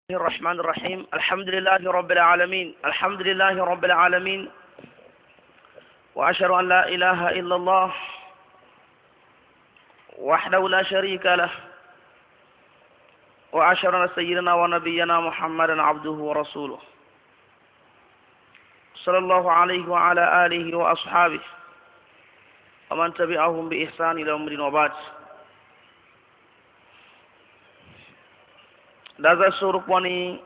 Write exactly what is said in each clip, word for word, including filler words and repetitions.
الرحمن الرحيم. الحمد لله رب العالمين الحمد لله رب العالمين وأشهد أن لا إله إلا الله وحده لا شريك له وأشهد أن سيدنا ونبينا محمدا عبده ورسوله صلى الله عليه وعلى آله وأصحابه ومن تبعهم بإحسان إلى يوم الدين وبعد. daga surponi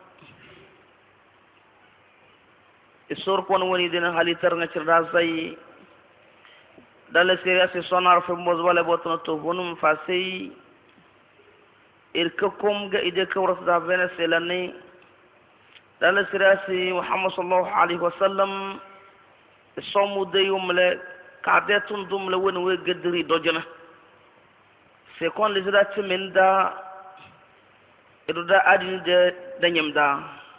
surpon woni dina halitar nga cirda sai dala seriya se sonar fe mboz wala botno to bonum fa sai irkakum ga ide kawras da venezuela ne dala seriya se muhammad sallallahu alaihi wasallam somu de yumle kadetun dumle woni we gedri dojana se kon lizira timinda iruda adini de danyamda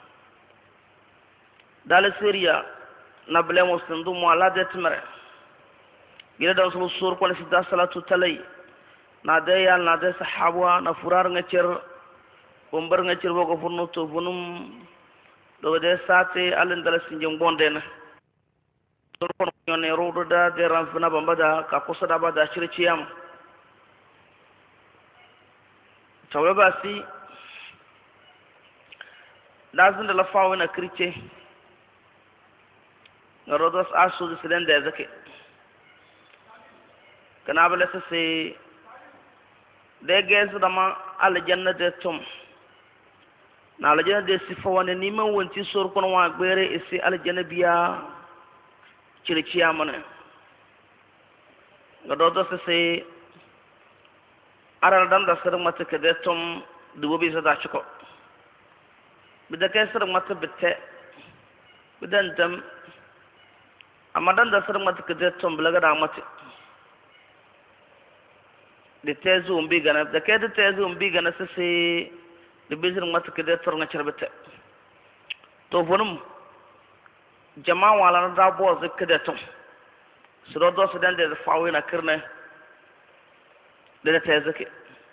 dala syria na blemo sendu mo ala de tmere gida da so sur ko sida salatu talay na de yal na de sahaba na furar nga cer bombar nga cer boko furno to bunum do de sate alen dala sinjum bonde na sur ko nyone rodo da de ranfna bambada ka ko sada bada circiyam tawaba si lazim da lafawa na kirce na rodos asu da silen da ya zake kana bala sa sai da ya gaisu da ma aljanna da tum na aljanna da sifa wani neman wanci sorkon wa gbere isi aljanna biya circiya mana ga rodos sai arar dan da sirrin mata ka da tum dubu bisa da ciko bida kai sirrin mata bitte bidan dam amma dan da sirrin mata kaje ton bulaga da mata da tezu umbi gana da kai da tezu umbi gana sai da bizir mata kaje tor nga charbata to bonum jama'a wala da bo zakka da ton su do do su dan da fawo na kirne da tezu ke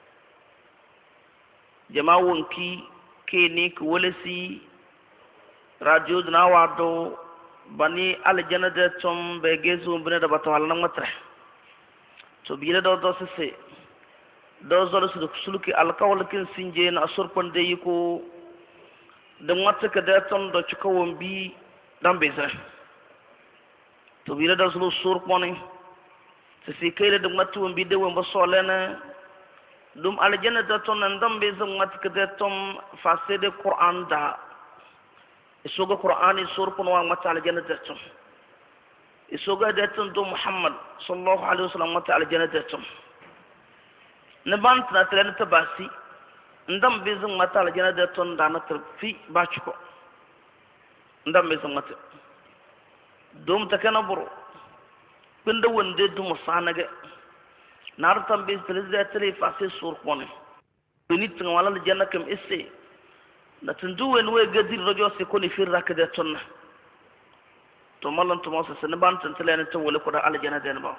jama'a wonki keni ko wolesi radio na wado bani aljana de tom be gezu bene da bato halna matra to biire do do se do zolo su suluki alkawal kin sinje na surpon de yiko de matta ka de tom do ci kawon bi dan beza to biire do sulu surponi se se kayre de matta won bi de won ba solena dum aljanna da ton nan dam be zan mat kede tom fasede qur'an da isoga qur'ani surpon wa mat aljanna da tom isoga da ton do muhammad sallallahu alaihi wasallam mat aljanna da tom ne ban tra tren ta basi ndam be zan mat aljanna da ton da na tarfi ba ciko ndam be zan mat dum ta kana buru binda wonde dum sanaga nar tambe tele tele fase sur kone nit ngala le janna kam isse na tundu wen we gadir rojo se koni firra ka de tonna to mallan to mosa se ban tan tele ne to wala ko da al janna den ba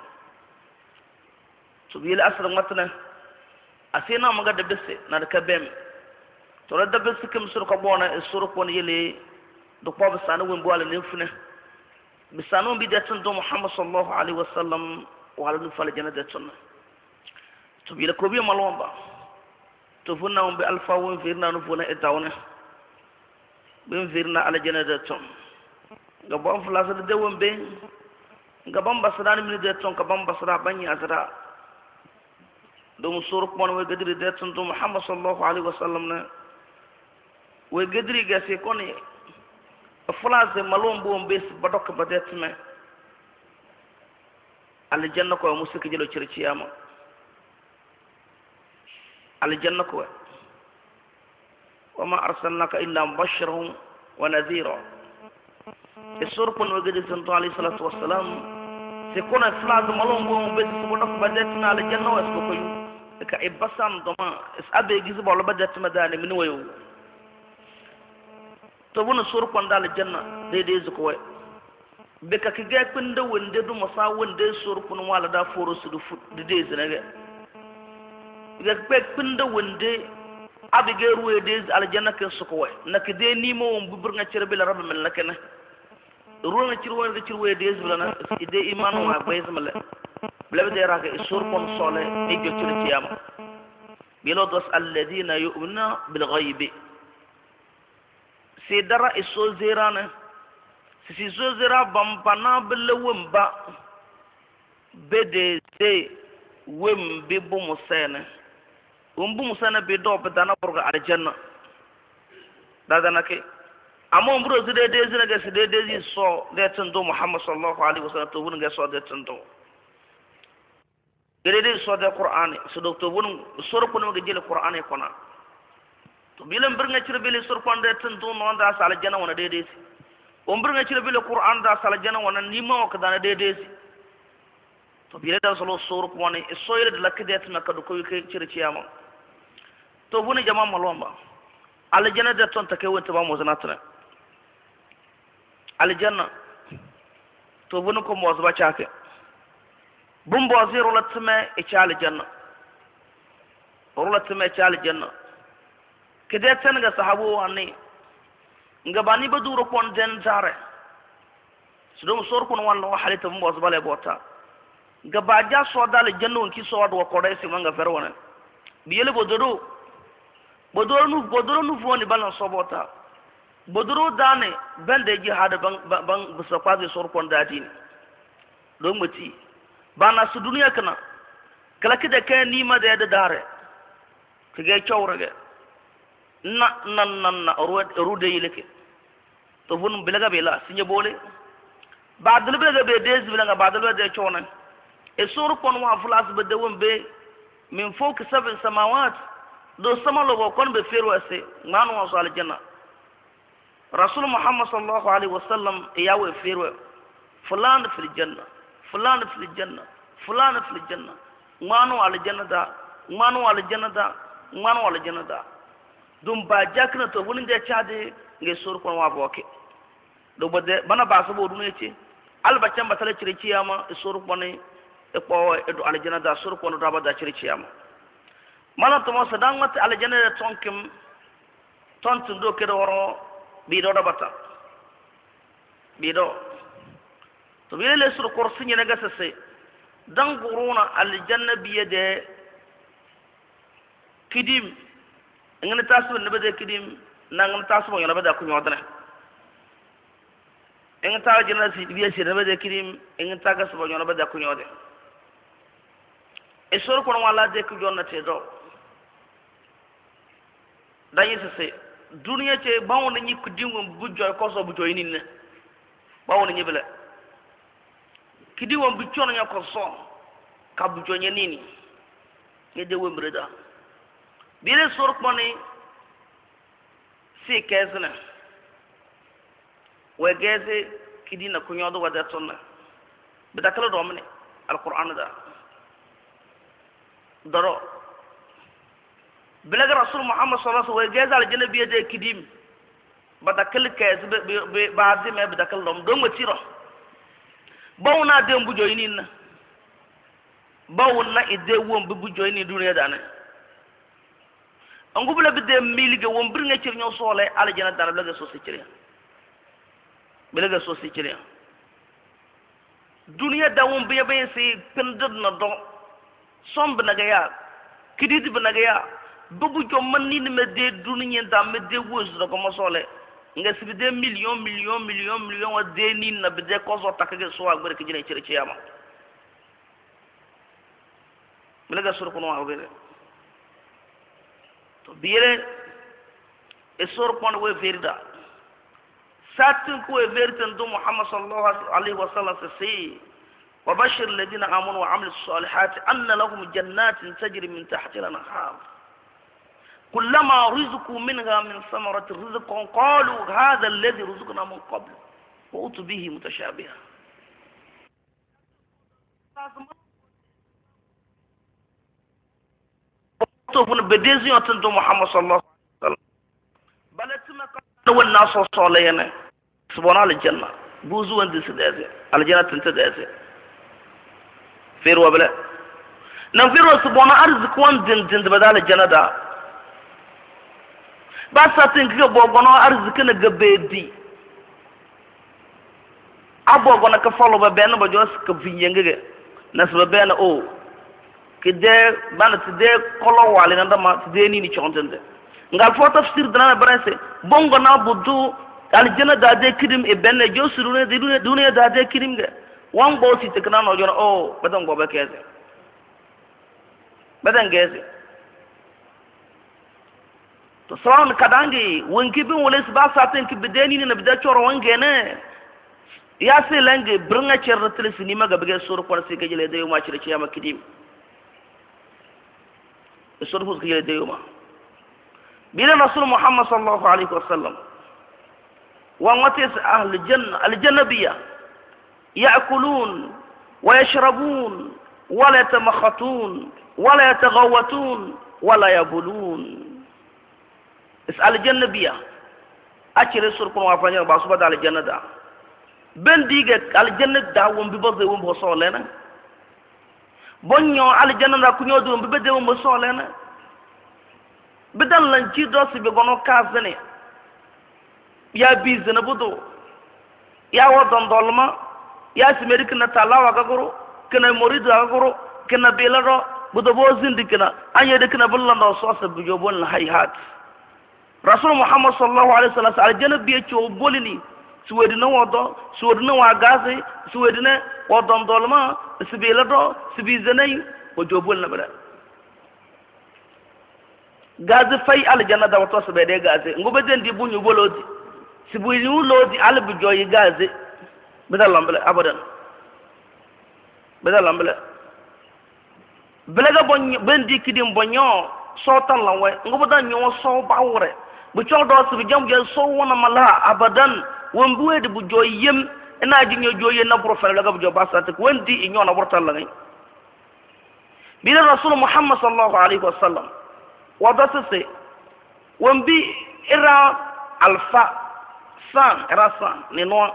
to bil asr matna asina maga de besse na da kabem to da besse kam sur ko bona sur kone yele do ko ba sanu wen boala ne fune bisanu bi de tan do muhammad sallallahu alaihi wasallam wala nu fal janna de tonna to bi la ko bi malomba to funna on be alfa won firna no funa e tawne be firna ala janada tom ga bon flasa de won be ga bam basra ni de ton ka bam basra bani azra do musur ko no we gadiri de ton to muhammad sallallahu alaihi wasallam na we gadiri ga se koni flasa malombo on be badok badetme ala janna ko musiki jelo circiyama الجنة كوي وما أرسلناك إلا مبشرا ونذيرا السورة وجد سنتو عليه الصلاة والسلام سيكون إفلاس ملون بوم بيت سبونك بدأتنا على الجنة واسكوكيو إكا إبسان دوما إسأبي جيزب ولا بدأت مداني من ويو تبون السورة على الجنة دي دي زكوي بكا كيجاك بند وندي دو مسا وندي السورة والا دا فورو سدو فوت دي دي زنغي ga pek pinda wonde abi ge ruwe des aljanna ke suko nak de ni mo bu bur nga cire bi la rabbi mel nakene ruwe nga cire won nga cire we des bla na ide iman wa bayz mala bla de ra ke sur kon sole e jo cire ci yam bilo dos alladina yu'minuna bil ghaib si dara iso zirana si so zira bam pana bil wumba bede de wem bi bu musene umbu musana be do be dana burga aljanna da dana ke amma umbro zide de zina ga zide de zi so de tando muhammad sallallahu alaihi wasallam to bun ga so de tando gede de so de qur'ani so do to bun sor ko no ga jele qur'ani kona to bilam bir nga ci rebele sor ko de tando no da sala janna wona de de si umbro nga ci rebele qur'an da sala janna wona ni ma ko dana de de si to bile da solo sor ko woni so yele de lakde tan ka do ko ke ci ci yama to buni jama malomba aljanna da ton take wonta ba mo zanatra aljanna to buni ko mo zaba chake bum bo zero latme e cha aljanna latme cha aljanna kede tan ga sahabo wani nga bani baduro kon den zare sudum sor ko wala wa halita mo zaba le bota ga baja so dal jannu ki so wad ko dai si manga ferwana biyele bododo bodoro nu bodoro nu foni balan sobota bodoro dane bande ji hada bang bang busa kwazi sor kon dadini do mati bana su duniya kana kala kida kai ni ma da da dare kige chawrage na nan nan na rude yileke to bun bilaga bela sinye bole badal bilaga be des bilaga badal be chawnan e sor kon wa fulas be de wombe min fawq sab'i samawat do samalo go kon be feru ase ngano wa sal janna rasul muhammad sallallahu alaihi wasallam yawe feru fulan fil janna fulan fil janna fulan fil janna ngano al janna da ngano al janna da ngano al janna da dum ba jakna to bunin de chade nge sur kon wa boke do bode bana ba so bodu ne ci alba chamba tale ci ciyama sur kon e ko e do al janna da sur kon do ba da ci ciyama mana to mo sadang mat aljanna de tonkim tontu do ke do woro bi do bata bi do to bi le sur kursi ne ga sese dan guruna aljanna bi de kidim ngene tasu ne be kidim na ngene tasu mo yona be da ku nyodana ngene ta aljanna si bi si ne be kidim ngene ta ga so yona be da ku nyode e sur ko wala de ku jonna te do dañi sese duniya ce bawo na ñi ko dingom bu joy ko so bu joy ninne bawo na ñi bele ki diwom bu ciono ñako so ka bu joy nini ñe de wembre da bi le sor ko ni si kesna we geze ki dina ko ñodo wada tonna be da kala do amne alquran da daro بلغ رسول محمد صلى الله عليه وسلم جاز على الجنة بيده كديم بدكل كاس بعد ما بدكل لهم دوم تيرا باونا دم بجوينين باونا إدewom بجوينين الدنيا دانا أنقول بلا بده ميلك وم برنا تيرنيو صالة على الجنة دانا بلغ سوسي تيريا بلغ سوسي تيريا الدنيا داوم بيا بيا سي بندد ندو صم بنجايا كديد بنجايا bubu jo manni ne me de duniya da me de wos da ko mosole nga sibi de million million million million wa de ni na be de ko so takage so ak bare ke jine ci ci yama mala ga sur ko no wa be to biere e sur ko no we verda satin ko we verten do muhammad sallallahu alaihi wasallam se وبشر الذين آمنوا وعملوا الصالحات أن لهم جنات تجري من تحتها الأنهار كلما رزقوا منها من ثمرة رزقا قالوا هذا الذي رزقنا من قبل وأتوا به متشابها بديزي أنتم محمد صلى الله عليه وسلم بلتما كانوا الناس الصالحين سبحان الجنة بوزو عند سدازة الجنة تنتدازة فيروا بلا نفيروا سبحان أرزق وان دين دين بدال الجنة دا basatin ka bogono arziki na gabedi abogono ka folo ba ben ba jos ka finyenge na sba ben o kide bana tide kolo wale na dama tide ni ni chontende ngal fo tafsir dana branse bongo na budu aljana da de kidim e ben josuru ne de dunya da de kidim ge wan bo si tekna no jona o badan go ba keze badan geze to sawan kadangi wonki bin wala ba saten ki bideni ni na bida choro wangene ya se lange brunga cerra tele sinima ga bige suru ko se kejele de yuma cire ciyama kidim suru fus kejele de yuma bila rasul muhammad sallallahu alaihi wasallam wa watis ahli janna al jannabiyya ya'kulun wa yashrabun wa la yatakhatun wa la yataghawatun wa la yabulun اسال الجنبيه اكثر سور كون وافاني با سوبا دال الجنه دا بن ديغه الجنه دا وم بي بوزي وم بو سولنا بونيو الجنه دا كو نيو دوم بي بدي وم سولنا بدل لان جي دوس بي غونو كازني يا بيزنا بودو يا ودون دولما يا سميرك نتالا واغورو كنا مريد واغورو كنا بيلارو بودو بوزين ديكنا اني ديكنا بلندو سوس بجوبون هايهات rasul muhammad sallallahu alaihi wasallam al janab bi ci bolini suwedina wodo suwedina wa gaze suwedina wodon dolma sibila do sibizanay o jobol na bada gaze fay al janna da wato sabede gaze ngobe den di buñu bolodi sibuñu lodi al bi joyi gaze bada lambale abadan bada lambale belaga bon ben di kidim bonyo so tan lawe ngobe dan nyo so bawre bu ciow do su jam je so wona mala abadan won buwe de bu joyem ina ji ñoo joye na profil la ga bu jo basat ko wendi ñoo na bortal la ngay bi rasul muhammad sallallahu alaihi wasallam wadata se won bi ira alfa san ira san ni no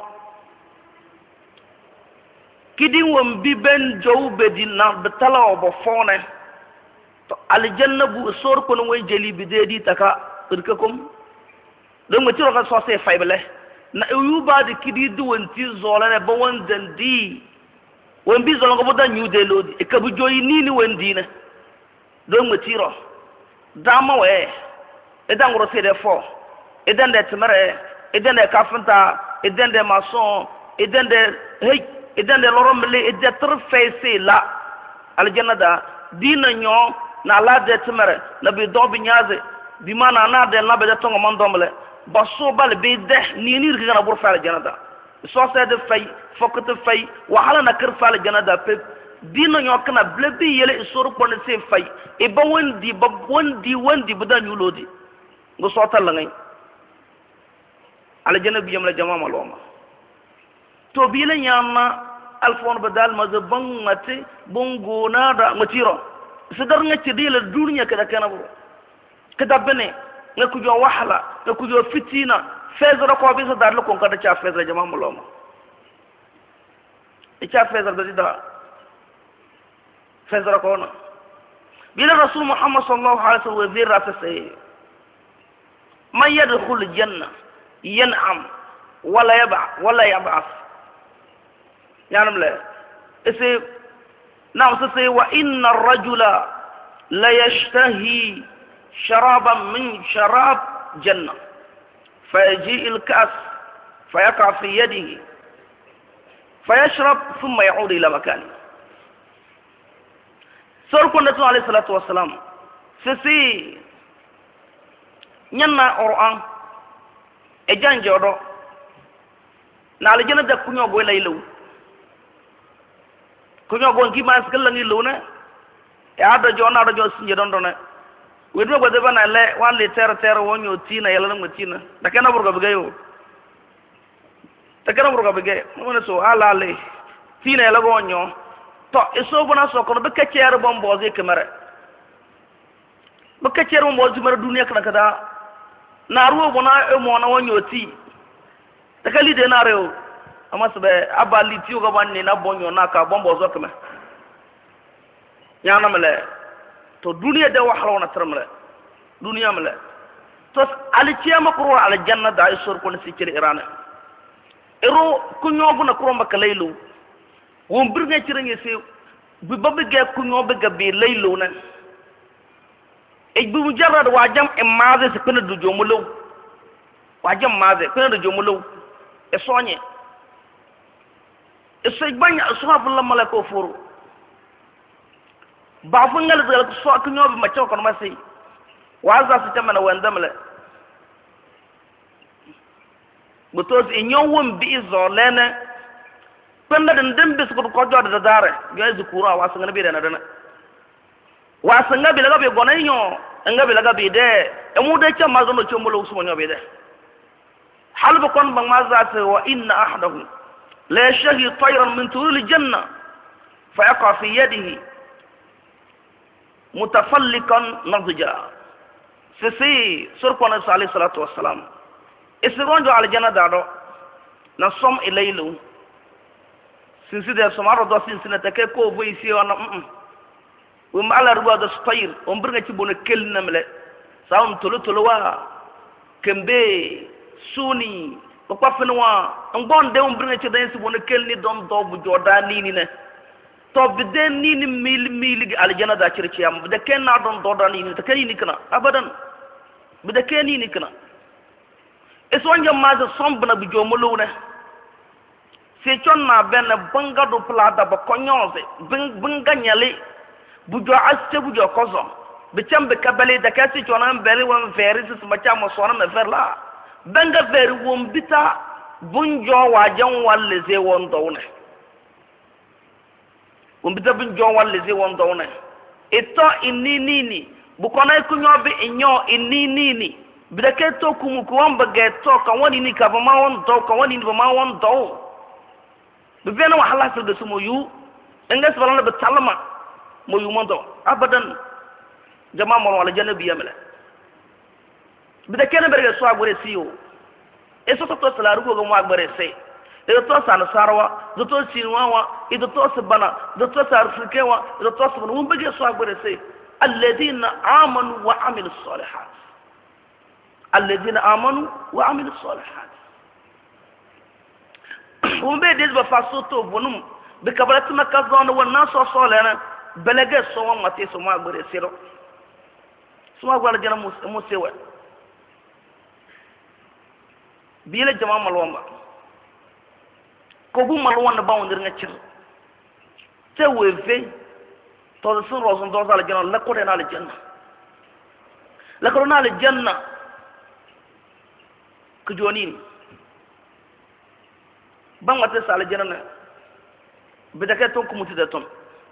kidi won bi ben jow be di na betala obo fone to aljanna bu sor ko no way jeli bi de di taka irkakum don mu tiro ka so se faybele na uyuba de kidi du wonti zola ne ba wondan di won bi zola ko bodan ñu de lodi e ka bu joyi ni ni wondi na don mu tiro dama we e dangro se de fo e den de tmere e den de kafanta e den de maçon e den de hey e den de loromle e de trfese la aljanna da dina ño na la de tmere na bi do bi ñaze bi mana na de na be de tongo man domble baso bal be de ni ni rga na bur fa janada so se de fay fokto fay wa hala na kër fa janada pe dina ñok na ble bi yele suru pon se fay e ba wondi ba wondi wondi bu da ñu lodi ngo sotal la ngay ala janabi yam la jama maloma to bi la ñama alfon badal ma ze bangate bongo na da matiro sidar nga ci dile dunya kada kana bu kada bene nga ku jo wahla nga ku jo fitina fezra ko bi sadar lo kon kada cha fezra jama muloma e cha fezra be da fezra ko na bila rasul muhammad sallallahu alaihi wasallam zira ta say man yadkhul janna yan'am wala yaba wala yab'as yanam le ese نعم سي وإن الرجل لا يشتهي شرابا من شراب جنة فيجيء الكأس فيقع في يده فيشرب ثم يعود إلى مكانه سوركم نتو عليه الصلاة والسلام سي نينا قرآن إجان جودو نالي جنة دا كنيو بوي ليلو kunyo gon ki mas kala ngi luna e ada jona ada jo sinje don don we do go de bana le wan le ter ter wonyo tina yala ngam tina da kana burgo be gayo da kana burgo be gay mo ne so ala le tina yala go wonyo to e so bona so ko be kaccer bom boze kemare be kaccer bom boze mara duniya kana kada na ruwo bona e mo na wonyo ti da kali de na rew ama sebe abali tiyo ga banne na bonyo na ka bombo zo kama yana male to duniya de wahla wana tramle duniya male tos alciyama kuro aljanna da isor ko si cire irana ero kunyo buna kuro maka laylo won birnga cirenye se bi babbe ge kunyo be gabe laylo na e bi mujarrad wajam e maze se kana du jomulo wajam maze kana du jomulo e soñe e so banya ashabu la malako furu ba fu ngal zal so kunyo be ma ciw ko ma sey waza su tamana wandamle butos inyowum bi izolene penda den dembe su ko jode da dare gazi kura wasa ngana bi dana dana wasa ngabi laga be gona nyo ngabi laga bi de e mu de chama zono chombolo su mo nyobe de halbu kon bang maza se wa inna ahadahu la yashhi tayran min turul janna fa yaqa fi yadihi mutafallikan nadja sisi surkona sallallahu alaihi wasallam isironjo aljana dado na som ilaylu sinsi de somaro do sinsi na take ko boy si wana mm o mala ruwa do stayr o mbirga ci bona kel namle sawm tulu tulu wa kembe suni ko pafenwa ngon de o mbirga ci dañ si bona kel ni dom do bu joda ni ni ne to bi de ni ni mil mil aljana da ci ci am de ken na don do da ni ni te ken ni kana abadan bi de ken ni kana eso njam ma so sombna bi jomolo ne se chonna ben banga do plada ba konyose banga nyale bu jo aste bu jo kozo be chambe kabale da kasi chona bele won veri su ma chama sona me verla banga veri won bita bunjo wajan walle ze won downe won bita bunjo walle ze won downe eto inni nini bu konay kunyobe inyo inni nini bidake to kumu ko wamba ge to kan woni ni ka ba ma won do kan woni ni ba ma won do be bena wa halasa de sumo yu engas balana be talama mo yu mondo abadan jama mo wala janabi yamala bidake ne berge so agore siyo e so to salaru ko mo agbare se e to san sarwa do to sinwa e do to sabana do to sarfike wa do to sabana mo bege so agbare se alladhina amanu wa amilus salihat الذين آمنوا وعملوا الصالحات هم بيدز بفاسوتو بنم بكبرت مكازون والناس صالحنا بلغ سو ما تي سو ما غري سيرو سو ما غلا جنا موسيوا بيلا جماعه مالوما كوبو مالوما باو ندير نتشر تيوفي تو سن روزن دوز على جنا لا كورنا على الجنه لا كورنا على الجنه kujonin ban wata sala janana bidake ton kumuti da ton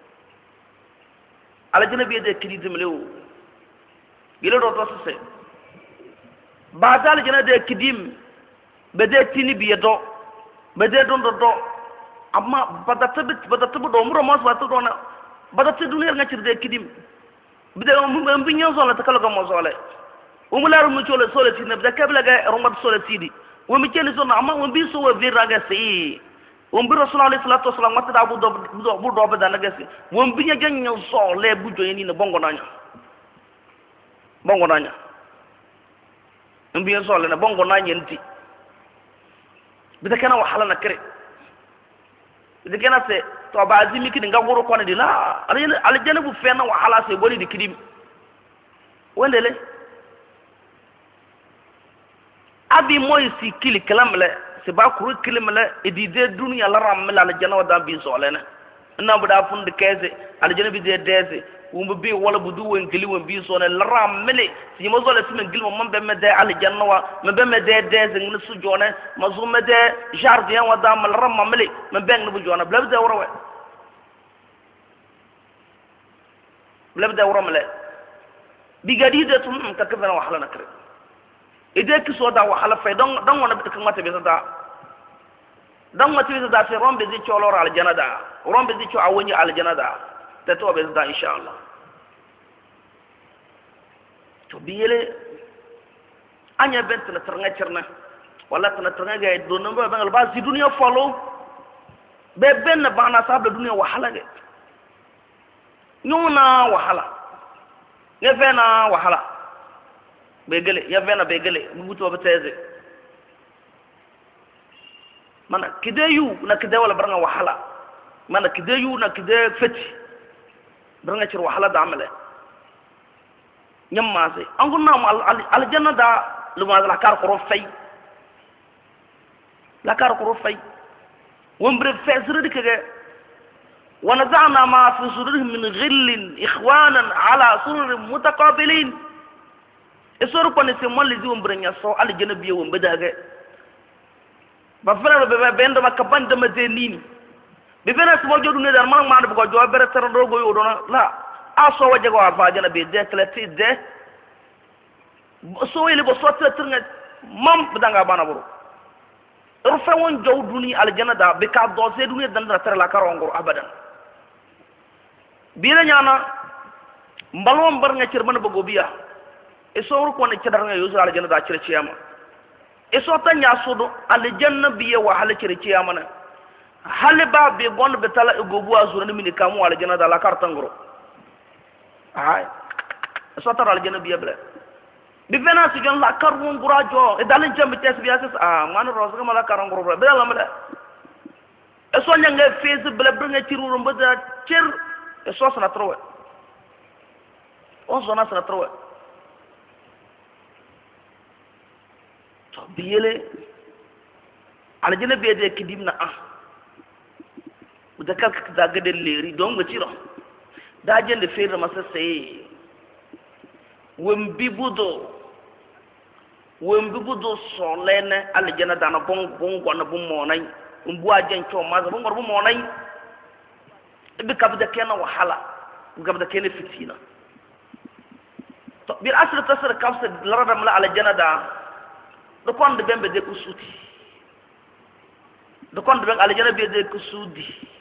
alajana biye de kidi dimlew gilo do to se ba dal jana de kidim be de tini biye do be de don do do amma badata bit badata do muro mos wata do na badata duniyar ngacir de kidim bide mo mbinyo zola takalo ga mo zole umularu mu chole sole tini bida kabla ga romat sole tidi wo mi cheli zona amma wo bi so wo viraga si wo bi rasulullah sallallahu alaihi wasallam wata da bu do bu do be dana gasi wo bi nya ganyo so le bu jo ni ne bongo nanya bongo nanya mbi so le na bongo nanya nti bida kana wahala na kire bida kana se to ba azimi kidi ngagoro ko ne di la ala jana bu fena wahala se boli di kidim wendele abi moy si kili kalamle se ba kuru kilimle edide dunya la ramla la jana wada bi solena na bu da fund keze al jana bi de deze wumbu bi wala bu du won gili won bi sone la ramle si mo zole simen gili mo mambe me de al janna wa me be me de deze ngi su jone ma zu me de jardin wada mal ramle me beng bu jona blab de woro we blab de woro male bi gadi de tum ka ka wa hala nakre ide ki so da wahala fay don don wona bit kamata be da don mata be da se rombe di cholo al janada rombe di cho awoni al janada te to be da inshallah to biyele anya bent na tranga cerna wala tana tranga ga do no ba ngal ba si dunya follow be ben ba na sabla dunya wahala ge nyuna wahala ne fe na wahala begele ya vena begele bubuto beteze mana kideyu na kide wala baranga wahala mana kideyu na kide feti baranga cir wahala da amale nyamma se anguna al janna da luma la kar ko fay la kar ko fay wombre fesre dikege ونزعنا ما في صدورهم من غل إخوانا على سرر متقابلين اسورو كون سيمون لي زوم برنيا سو على جنبيه وم بداغه با فرا بي بند ما كبان دم زينين بي بنا سو جودو ني دار مان ما دو جو بر تر روغو يودونا لا اسو وجه غوا فا جنبي دي كلاتي دي سو يلي بو سوت ترنا مام بدانغا بانا برو رفا وون جودوني على جندا بكا دوسي دوني دندra تر لا كارونغو ابدا بيلا ñana mbalwam bar nga ciir man bëggo biya e sowru ko ne ci dar nga yusu ala janna da ciir ci yama e so ta nya sudu ala janna biya wa hala ciir ci yama na hale ba be gon be tala e gobu azura ni min kamu ala janna da la kartangro ay so ta ala janna biya bla bi vena si jon la karbu ngurajo e dalin jambe tes biya ses ah man roz nga la karangro bla bla la mala e so nya nga fez bla bla nga ciiruru mbada ciir e so sana trowe on zona sana trowe to biyele ala jina be de kidimna ah uda kalka da gade leri don ga ciro da jende feere masa sey wembi budo wembi budo solene ala jina dana bon bon gona bu monay umbu ajen cho maza bon bu monay ibi kabda kena wahala kabda kena fitina to bir asr tasr kabsa larada mala ala janada do kon de bembe de kusuti do kon de ben ala janada be de kusudi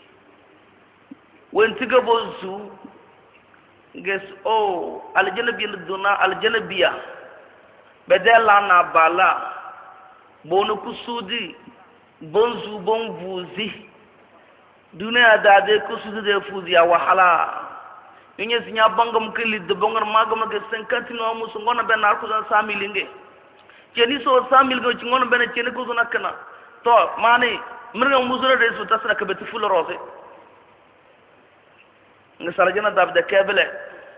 wen tiga bozu ges o ala janada bi duna ala janada biya bedela na bala bonu kusudi bonzu bon vuzi dunia da de kusudu de fuzia wahala ñe sinya bangam kili de bongar magam ke cinquante no musu ngona ben ar ko cent mille nge ceni so cent mille go ci ngona ben ceni ko nakna to mani mirga musura de su tasna ke beti fulo rose nga sala jana dab de kebele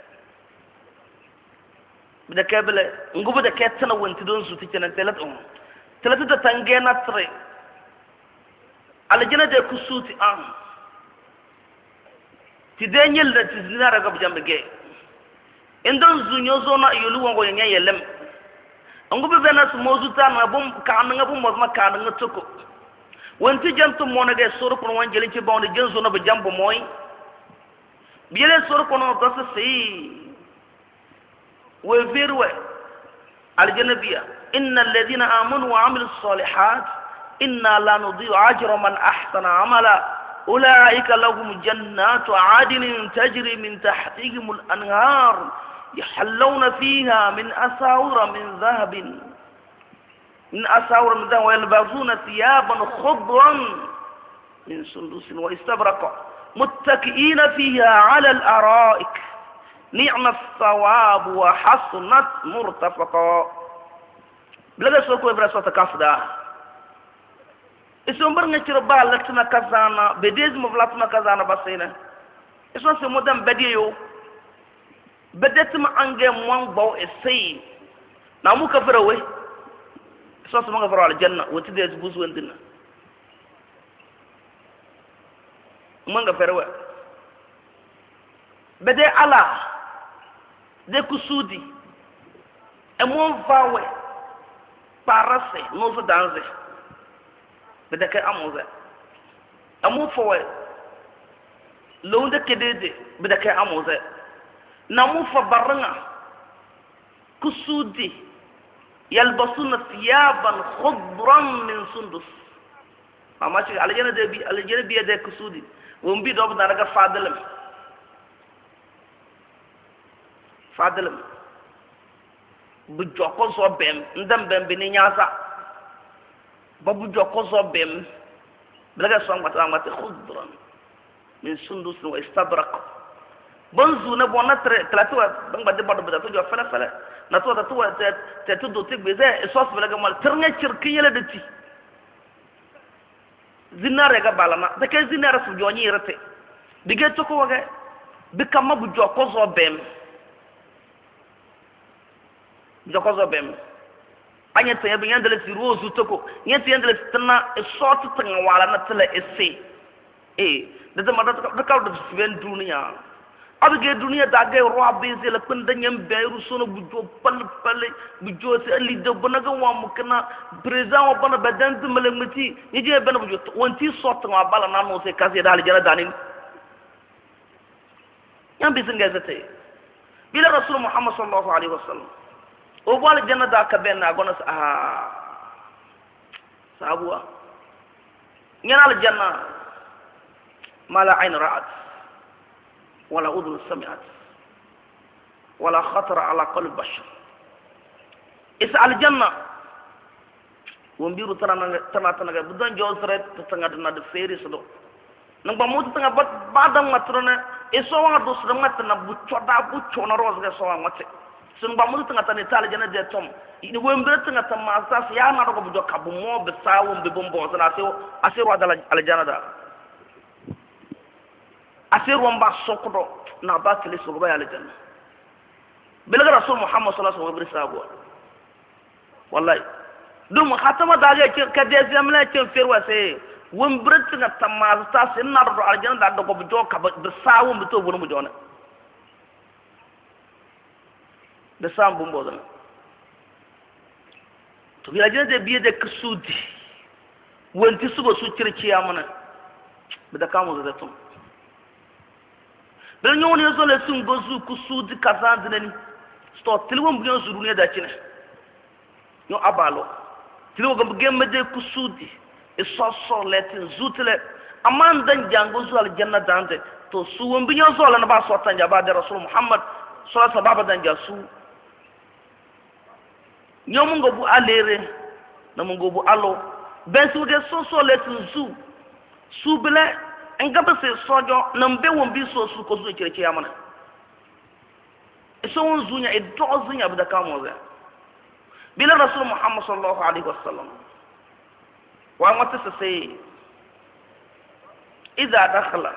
de kebele ngubu de ketna wonti don su ti cena telat um telat de tangena tre ala jana de kusuti am ti denyel da ti zinara ga bujambe ge endon zunyo zona yulu wongo nya yelem angu be bena su mozuta na bum ka na bum mo ma ka na toko wonti jantu mo na de soro ko won jeli ci bawde jen zona be jambo moy biele soro ko no to sey we verwe al janabiya innal ladina amanu wa amilus salihat inna la nudhi'u ajra man ahsana amala أولئك لهم جنات عدن تجري من تحتهم الأنهار يحلون فيها من أساور من ذهب من أساور من ذهب ويلبسون ثيابا خضرا من سندس واستبرق متكئين فيها على الأرائك نعم الثواب وحسنت مرتفقا بلغة سوكو إبرا سوتا كافدا iso mbar nga ciro ba latna kazana bedez mo latna kazana basina iso se modam bediyo bedet ma ange mon baw essay na mu ka farawe iso se mo nga faral janna woti des bus wendina mo nga farawe bede ala de kusudi e mo vawe parase no so danze بدك أموزة أمو فوي لو دك ديدي بدك أموزة نمو فبرنا كسودي يلبسون ثيابا خضرا من سندس ما شيء على جنة بي على جنة بي ده كسودي ومبي دوب نارجع فادلم فادلم بجوكو صوبهم ندم بهم بنياسا babu joko zobem blaga song mata mata khudran min sundus wa istabrak bonzu na bona tre klatuwa bang badde badde badde to jo fala fala na to to te te to do tig beze esos bela ga mal terne cirkin yele de ti zinare ga balana da ke zinare su joni rete dige to ko waga bi kamma bu jo ko zo bem jo ko zo bem anya te yabi yandele si rozu to ko nyete yandele tna esot tanga wala na tele esse eh da da mata da ka da ben duniya abge duniya da ga ro beze la kun da nyam bayru sono bu jo pal pal bu jo se ali de bonaga wa mukna president wa bana badan de melemati ni je ben bu jo wonti sot ma bala na no se kase dal jara danin yam bi singa zate bila rasul muhammad sallallahu alaihi wasallam o bala janna da ka ben na gona ah sabuwa nyana al janna mala ayn ra'at ولا أذن سمعت ولا خطر على قلب بشر اسأل الجنة ومبيرو تنا تنا تنا بدون جوزرت تنا تنا دفيري سدو نبغى موت تنا بعد بعد ما ترونا إسوا دوس رمى تنا بوشودا بوشونا روز كسوا ماتي سنبغى موت تنا تنا تالي جنة جتوم ini wembre tanga tamasa ya na ko bujo kabu mo be sawo be bombo sana asiro asiro adala aljana da asir wamba sokodo na batili so ba aljanna bilaga rasul muhammad sallallahu alaihi wasallam wallahi dum khatama daga ke kade zamla ke ferwa se won bret na tamaz ta sin na do aljanna da do jo ka be sawo be to bunu jona de sam bumbo da to bi aljanna de biye de kusudi wonti suba su circi amana be da kamu da tum bel ñoo ne zole sun gozu ku sudi kazan dinani sto tilwon bu ñoo zuru ne da cine ñoo abalo tilwo gam gemme de ku sudi e so so letin zutle aman dan jango zu al janna dande to suwon bu ñoo zole na ba so tanja ba de rasul muhammad sallallahu alaihi wasallam dan jasu ñoo mu ngobu alere na mu ngobu alo ben su de so so letin zu su bele engaba se sojo nambe won bi so su ko su kirki ya mana so won zunya e do zunya bada kamo za bila rasul muhammad sallallahu alaihi wasallam wa mata se sai idza dakhala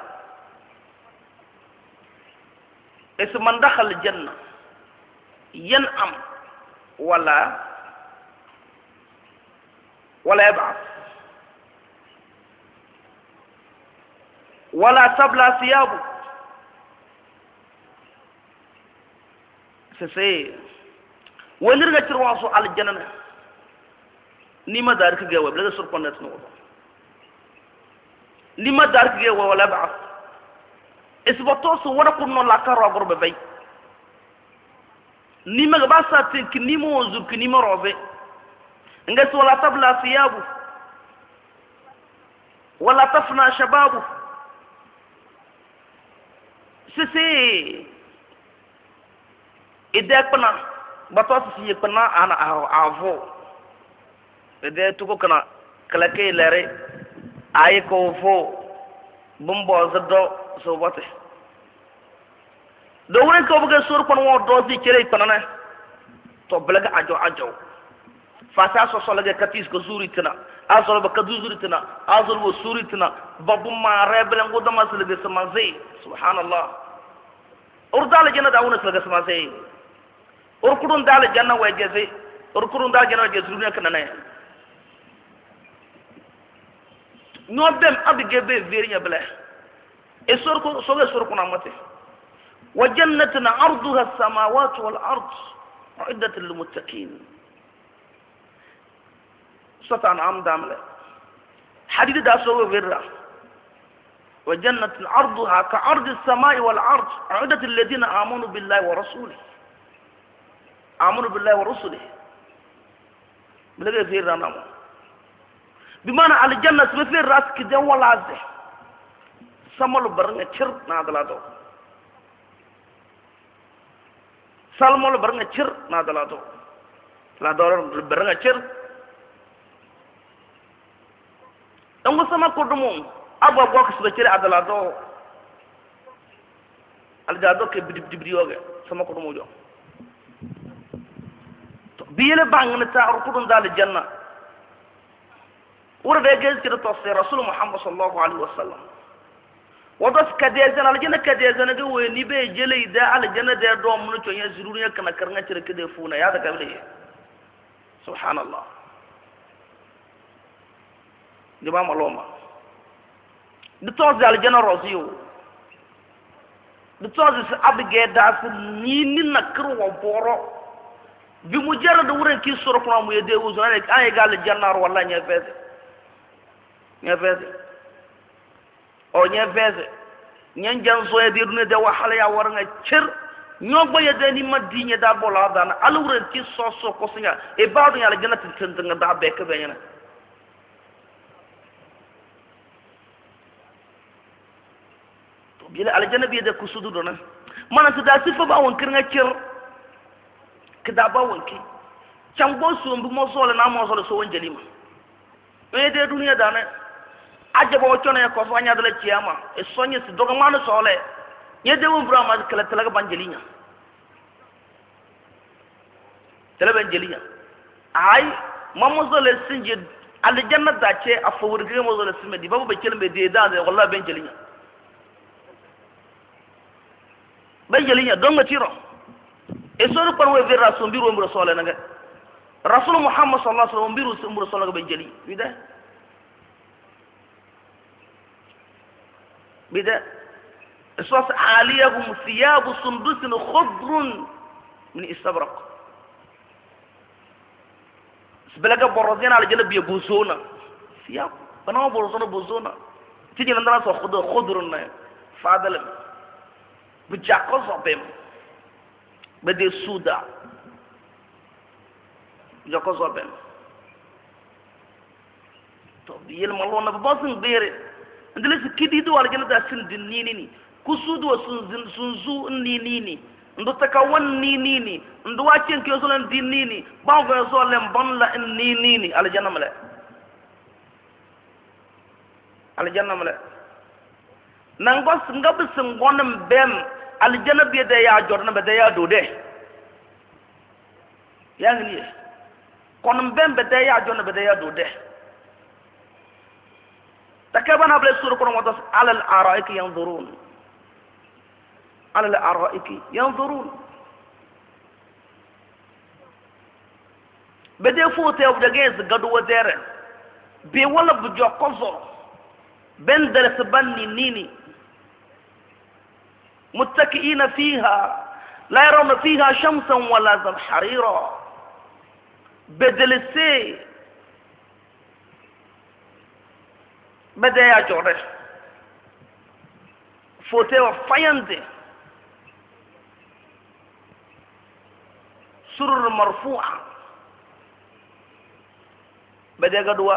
es man dakhala janna yan'am wala wala yab'ath ولا تبلى ثيابه سسي ونرجع ترواسو على الجنة نيما دارك جوا بلا سر قنات نور نيما دارك جوا ولا بعث إثباتوس ولا كنا لا كارو أقرب بي نيما باسا تك نيما وزوك نيما روزي إنجس ولا تبلى ثيابه ولا تفنى شبابه sisi ide pana bato sisi pana ana avo ide tuko kana kala ke lere ay ko fo bumbo zado so wate do woni ko buga sur kon wo do si kire pana na to belaga ajo ajo fasa so so laga katis ko zuri tana azol ba kadu zuri tana azol wo suri tana babu ma rebele ngoda maslaga samaze subhanallah urdal janna dauna slaga samaze urkudun dal janna wajeze urkudun dal janna wajeze zuri kana ne no dem abige be verinya bele e sor ko so ga sor ko na mate wa jannatun arduha as-samawati wal ard uiddat lil muttaqin ستان عام دامله حديد داسو غيرها وجنة عرضها كعرض السماء والأرض أعدت الذين آمنوا بالله ورسوله آمنوا بالله ورسوله بلغي غيرها نام بمعنى على الجنة مثل راس كده ولا زه سملو برنga chir nadalado salmolo برنga chir nadalado la dor برنga chir Engo sama kodumu abo bok su kire adala do alja do ke bidib dibri yoge sama ko mo jo to biyele bangna ta ko dum dal janna wura de gez kida to se rasul muhammad sallallahu alaihi wasallam wadas kadezen aljanna kadezen ga we ni be jele da aljanna de do mun to nya zururu nya kana karnga cire kide funa ya daga bele subhanallah jaba maloma de to zal aljanna rosiyo de to z abige da ni ni nakru wa boro bi mujarrad wuren ki soro ko mu yede wuzo rek ay gal jannar wala nya fese nya fese o nya fese nyan jan so yede dune de wahala ya war nga cer ñogbo yede ni madinye da bola dana alwuren ki so so ko singa e baadu ya la jannati tënt nga da bek be ñana to bi la aljanna bi de kusudu dona mana su da sifa ba won kirnga cer kida ba wonki chango so mbu mo so le na mo so so won jelima e de duniya dana ajaba wo chona ko so anya dala ciyama e sonye si doga manu so le ye de won brama kala talaga banjelinya tala banjelinya ay mamo so le sinje al janna da ce afawur ge mo so le simedi babu be kelme de da de wallahi banjelinya banjelinya donga tiro e soro par we vera so mbiru mbro so le nga rasul muhammad sallallahu alaihi wasallam mbiru mbro so le banjeli wida بدا اسواس عاليهم ثياب سندس خضر من استبرق سبلغا بروزين على جنب يبوزونا ثياب انا بروزونا بوزونا تيجي لندنا سو خضر خضر فادل بجاكو زوبم بدي سودا جاكو زوبم تو بيل مالونا بباسن بيري ndele si kidi do aljanna da sin din nini ni kusudu wa sun sunzu nini ni ndo taka wan nini ni ndo wacen ke so lan din nini ba go so lem bon la nini ni aljanna mala aljanna mala nangos ngab sin gonam bem aljanna bi de ya jorna be de ya do de ya ngi konam bem be de ya jorna be de ya do de تكبنا بلسور كرم وتص على الأرائك ينظرون على الأرائك ينظرون بدي فوت يا بجاز قدوة دير بيولا بجو قصر بين درس بني نيني متكئين فيها لا يرون فيها شمسا ولا زمحريرا بدلسي بدا يا جوري فوتي وفايندي سرر مرفوعة بدا قدوة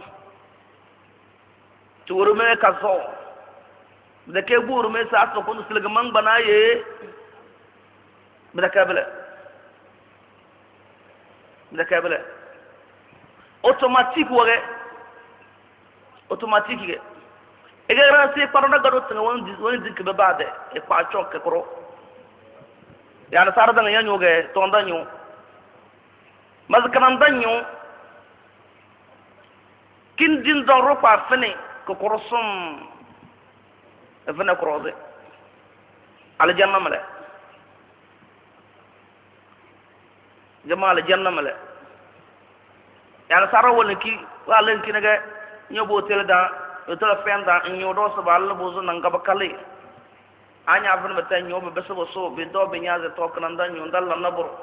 تورمي كازو بدا كيبور مي ساعة كنت سلق من بناي بدا كابلة بدا كابلة اوتوماتيك وغي automatique ge e ga ran se parona gado tanga won won dik be bade e pa chok ko ya na sar da nyanyo ge to ndanyo maz kanan danyo kin din do ro pa fene ko korosum e fene kroze al janna mala jama al janna mala ya na sar won ki walen ki naga nyobo tel da tel fenda nyodo so bal bozo nanga bakale anya abun mata nyobo beso so be do be nyaze to kan dan nyon dal na bor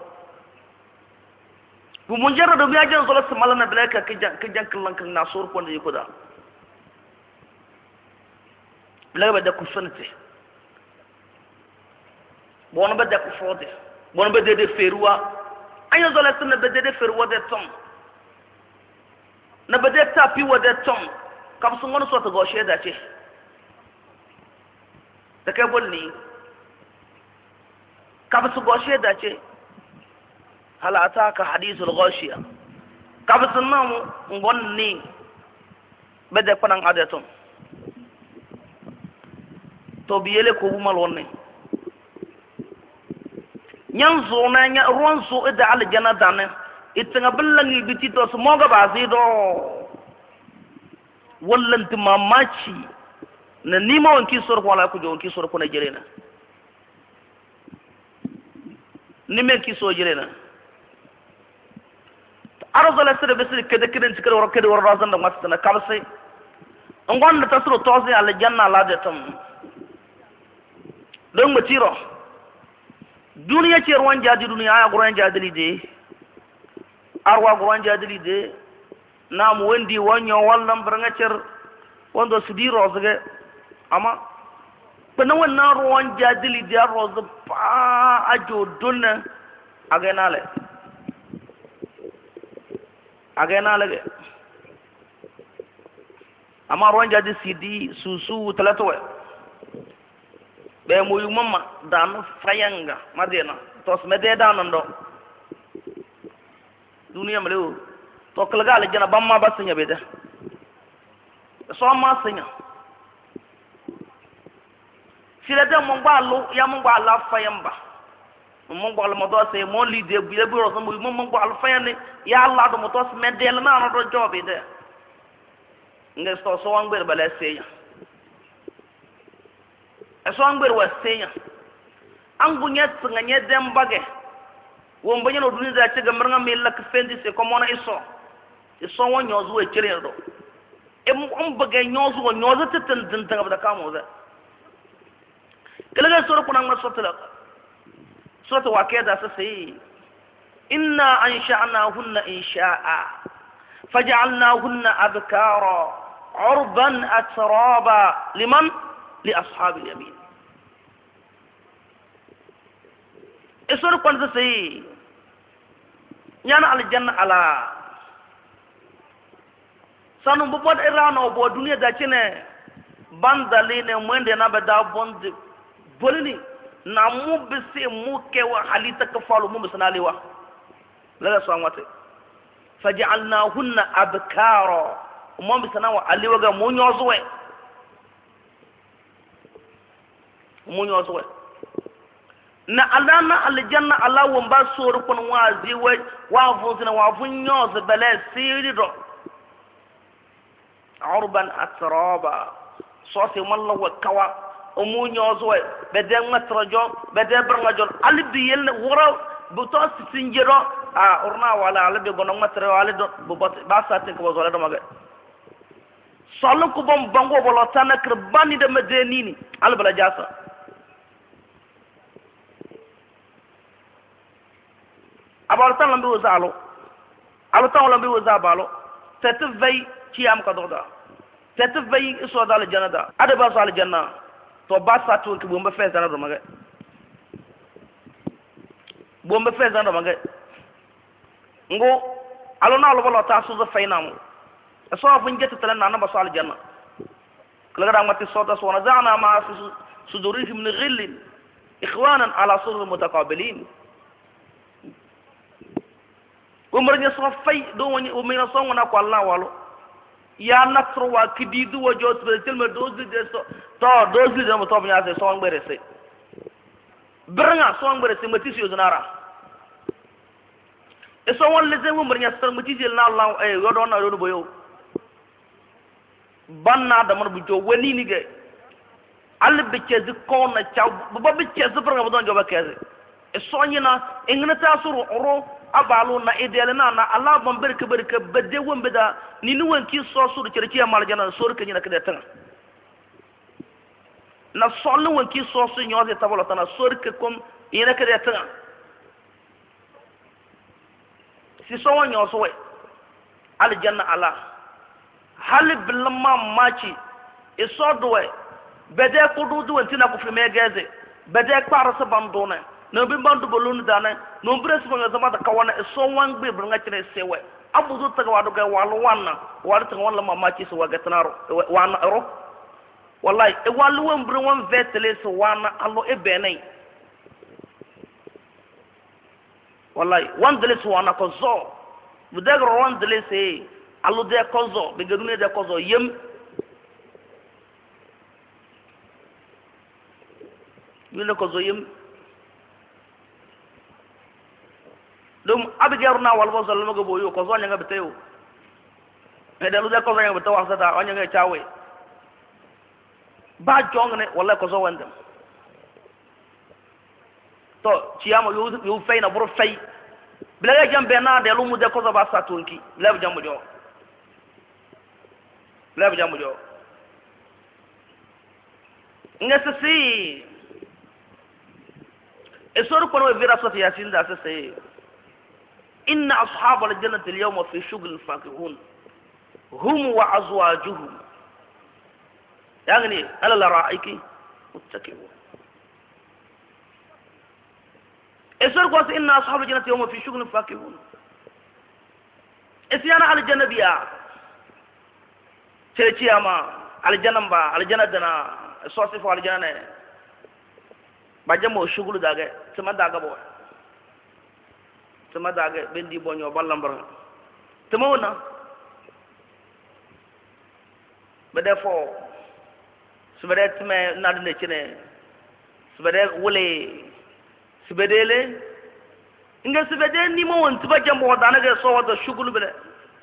bu munjara do biya jan solo smala na blaka kijan kijan kallan kan na sor ko ne ko da blaka ba da ku sunte bon ba da ku fode bon ba de de feruwa anya zola sunna be de de feruwa de tom na bade tapi wada tom kam sun wani sota goshe da ce da kai bolni kam su goshe da ce halata ka hadisul ghashiya kam sun nan ngonni bade kwanan adatum to biyele ko bumal wonne nyan zo na nya ruwan zo ida aljanna dane itinga billangi biti to su moga ba sai do wallan ti mamaci na nima wanki sor ko wala ku jo wanki sor ko na jirena ni men ki so jirena arzo la sere besi kede kede tikere wor kede wor razan da matsa na kamse ngon da tasro tozi aljanna la de tam don mutiro duniya ce ruwan jadi duniya ya guran jadili de arwa guran jadili de nam wendi wonyo wallam branga cer wondo sidi rozge ama pena wonna ruwan jadili de roz pa ajo dunna agenale agenale ge ama ruwan jadi sidi susu talato be moyu mama dan fayanga madena tos mede danando duniya malew to kalga ala jana bamma basanya beda so ma sanya silada mon balu ya mon bala fayamba mon bala mo do se mon li de bu bu ro so mo mon bala fayane ya allah do mo tos mede la na do jobe de nge so so wangber bala seya eso angber wa senya angu nyet nga nye dem bage wo mbanya no duniya ci ga mranga mi lak fendi se ko mona iso iso won nyozu e chere do e mu am bage nyozu wo nyozu teten tin tan da kamo da kala ga sura kuna ma sotla sura wa keda sa sai inna ansha'nahunna insha'a faj'alnahunna abkara urban atraba liman لأصحاب اليمين اسور كون سي ñana al janna ala sanu bo bod irano bo duniya da cine bandali ne mwende na bada bonde bolini na mu bisi mu ke wa halita ka falu mu misnali wa la so amate faj'alnahunna abkara mu misna wa ali waga mu nyozuwe munyo so na alana aljanna ala won ba sor kun wazi we wa fuzina wa funyo z bala sirido urban atraba so se malla wa kawa munyo so be de matrajo be de brangajo albi yel wora bu to sinjiro a urna wala albi gono matra wala do bu ba sa te ko wala do maga solo ko bom bango bolo tanakr bani de medenini albala jasa abal tan lambi wazalo alo tan lambi wazabalo tete vay ci am ka doda tete vay so dal janada ada ba sal janna to ba sa to ki bomba fe zanado maga bomba fe zanado maga ngo alo na lo bolo ta so za faynam so afun jetta tan na ba sal janna kala ga mati so da so na zana ma sudurihim min ghillin ikhwanan ala surur mutaqabilin umar nya so fay do woni o mina so ngona ko Allah walo ya natro wa kididu wo jot be telme dozi de so to dozi de mo to nya se so ngbere se branga so ngbere se matisi yozunara e so won leze umar nya so matisi na Allah e yodo na do boyo banna da man bu jo woni ni ge al be cezi ko na chaw bo be cezi branga bo don jo ba keze e so nyina engna ta suru oro abalu na idele na na Allah ban barka barka bade won bida ni ni won ki so so de cerci amal jana so rek ni na kede tan na so lu won ki so so nyoze tabalo tan so rek kom ina kede tan si so won nyoso we al janna ala hal bil ma machi e so do we bade ko du du won tina ko fi me geze bade kwara sa bandona no bi bandu bolun dana no bres mo ngama da kawana so wan be br ngachire sewe abudu taga wadu ga walu wanna wadu taga wala mama ci so waga tanaro wana ro wallahi e walu wan br wan vetele so wana allo e benay wallahi wan dele so wana ko zo bu daga wan dele se allo de ko zo be gadune de ko zo yem yule ko zo yem dum abigarna wal bo zalma go boyo ko zo nyanga bitayo e dalu da ko zo nyanga bitawa sata o nyanga chawe ba jongne wala ko zo wandam to ciyama yu yu fay na buru fay bilaga jambe na de lu mu de ko zo ba satunki leb jambu jo leb jambu jo ngasasi esor kono vira soti yasin da sase inna ashabal jannati al-yawma fi shughul fakihun hum wa azwajuhum يعني على الارائك متكئون اسر قوس ان اصحاب الجنه يوم في شغل فاكهون اسيانا على الجنه بيا تشياما على الجنه با على الجنه دنا صوصف على الجنه بجمو شغل داغه سما داغه بو سما داغه بندي بونيو بالامبر تمونا بدفو سبدت ما نادن تشنه سبدت ولي سبدله inga sibede ni mo won tiba jambo wadana ga so wada shugul bele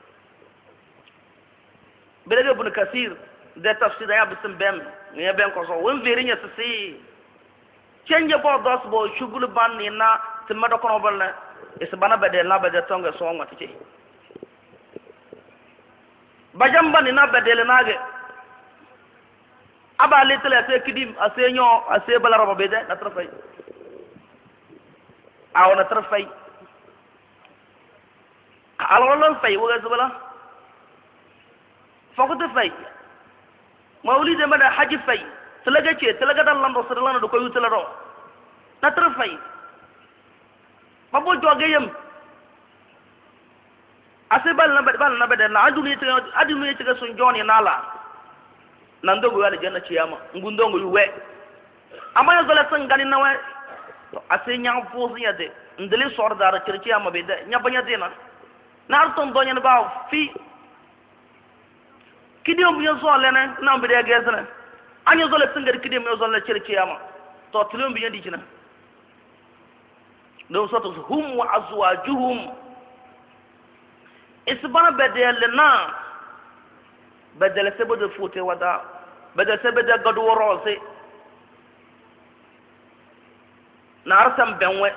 bele ga bun kasir da tafsir ya bisim bem ne ben ko so won verinya sisi chenje bo dos bo shugul ban ni na timma do kono balle isbana bede la bede tonga so ngati ci bajamba ni na bedele nage aba letle ase kidim ase nyo ase bala roba bede na trafay aw na trafay alolon fay woga zubala fokuta fay mawlide mada haji fay talaga ce talaga dan lando sadalana do ko yutala do na trafay babo jogeyam ase bal na bal na bede na aduni te aduni te sun joni nala nandogo wala janna ciyama ngundongo yuwe amaya zola sangani nawa to ase nyam fosi yade ndele sordara ciyama be de nyabanya dina na ton donya ba fi kidiom biyo zole ne na be de gezna anya zola sangari kidiom yo zola ciyama to tulum biyo di cina do soto hum wa azwajuhum isbana bedel na بدل سبب فوتي ودا بدل سبب قد وراسي نارسم بنوي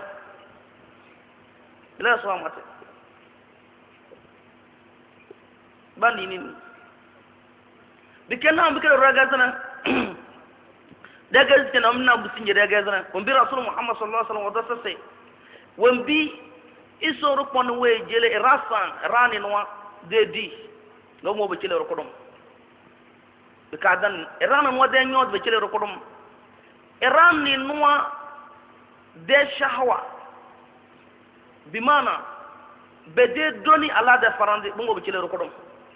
لا سوامات بانينين بكنا بكنا رجعنا دعاء كنا منا بسنجر رجعنا ومبي رسول محمد صلى الله عليه وسلم ودا سسي ومبي إسورو كونوي جل راسان راني نوا ددي لو مو بتشيل ركضم بكادن إيران مو ده نيوت بتشيل ركضم إيران نوا ده شهوة بمعنى بدي دوني على ده فرند مو بتشيل ركضم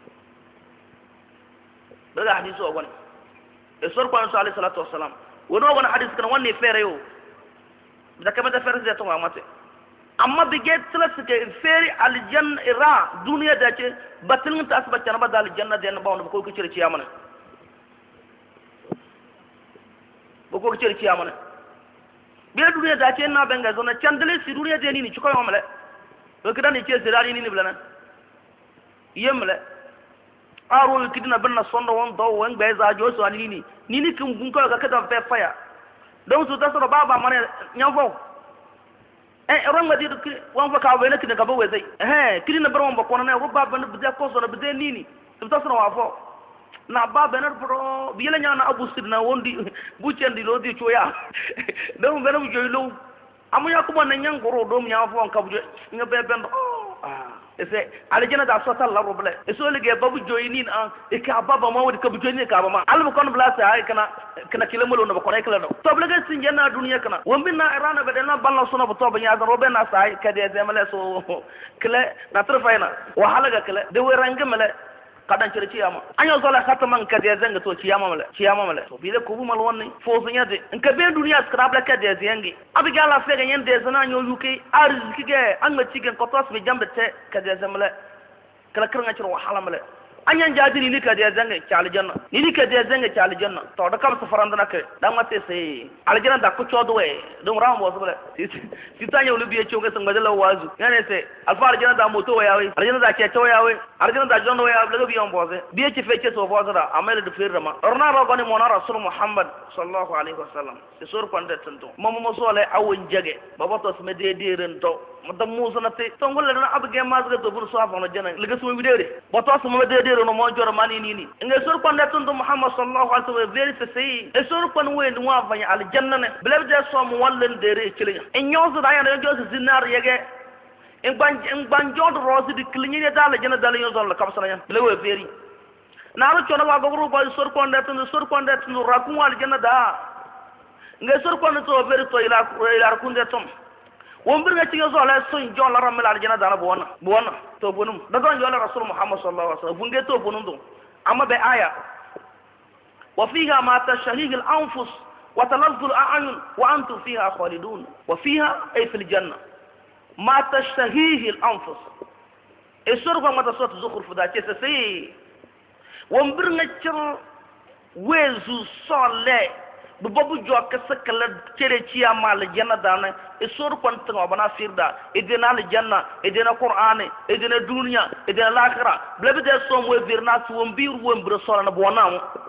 بلا حديث أول السور قال صلى الله عليه وسلم ونو وانا حديث كنا واني فيريو بدك كم ده فيرز ده تونغ ماتي amma bige tlas ke feri aljanna ira duniya da ce batin ta asbata na badal aljanna da ba wanda ko ku cire ciya mana ko ko cire ciya mana be duniya da ce na benga zona candele si duniya da ni ni ciko yomale ko kidan ni ce zirari ni ni blana yemle aro kidina benna sonno won do won be za jo so ani ni ni ni kum bun ko ga kada fe faya don su ta so baba mane nyamfo eh ron ma didu wan fa ka wena kina gaba wezai eh kiri na barwan ba kona na ro baba na bide ko so na bide nini tum ta so wa fo na baba na pro biyela nya na abu sidna wondi bu cendi lo di choya do be na bu joylo amu ya kuma na nyang goro do nya fo ka bu nga be ben ah ese aljana da sota la roble eso lige babu joyini an e ka baba ma wodi ka bu joyini ka baba almu kon blasa ay kana kana kilemolo na ba kona kala do to blega sinjana duniya kana wombin na irana be na balla sona bu to ba nya da robe na sai ka de zemale so kle na trfaina wa halaga kle de weranga mele kadan cire ciyama anyo zola khata man ka de zenga to ciyama mele ciyama mele to bile ko bu mal wonni fo sunya de en ka be duniya skrabla ka de zengi abiga la fega yen de zana nyo yuke arziki ge an ma cigen ko tos be jambe te ka de zemale kala kirnga ciro wahala mele anyan jadi ni ka da zanga ki aljanna ni ka da zanga ki aljanna to da kam safaran da nake dan mate sai aljanna da ku chodo we don ram bo sabala si tanya ulu biye chonga sanga da lawazu yana sai alfa aljanna da moto we yawe aljanna da ke to yawe aljanna da jondo we yawe da biyon bo se biye ci feke so bo zara amel da firra ma orna ro goni mona rasul muhammad sallallahu alaihi wasallam se sur pande tanto momo mo sole awon jage baba to sme de de ren to madam musa na te to ngol na abge mazga to bur so afa no jana liga so widere boto smo de de no mo jor mani ni ni nge sur pande tanto muhammad sallallahu alaihi wasallam veri se sei e sur pan we no wa fanya al janna ne blebe de so mo wallen de re kilinya en nyozo da yana nyozo zinar yege en ban en ban jod rosi di kilinya dal janna dal nyozo la kamsana yan blebe veri naru chona wa gogru ba sur pande tanto sur pande tanto rakun al janna da nge sur pande to veri to ila ila kunde tom wombir nga ciga zola soñ jola ramel aljana dana bona bona to bonum da don jola rasul muhammad sallallahu alaihi wasallam bunge to bonum do amma be aya wa fiha ma tashahihi al-anfus wa talazzu al-a'yun wa antum fiha khalidun wa fiha ay fil janna ma tashahihi al-anfus esor ko mata sot zukhruf da ci sai wombir nga ci wezu sole bu bobu jokk sakala cere ci amal janna dana e sor kon tan bana firda e dina al janna e dina qur'ane e dina dunya e dina l'akhirah blabe de som we virna su mbir wo mbir solo na bona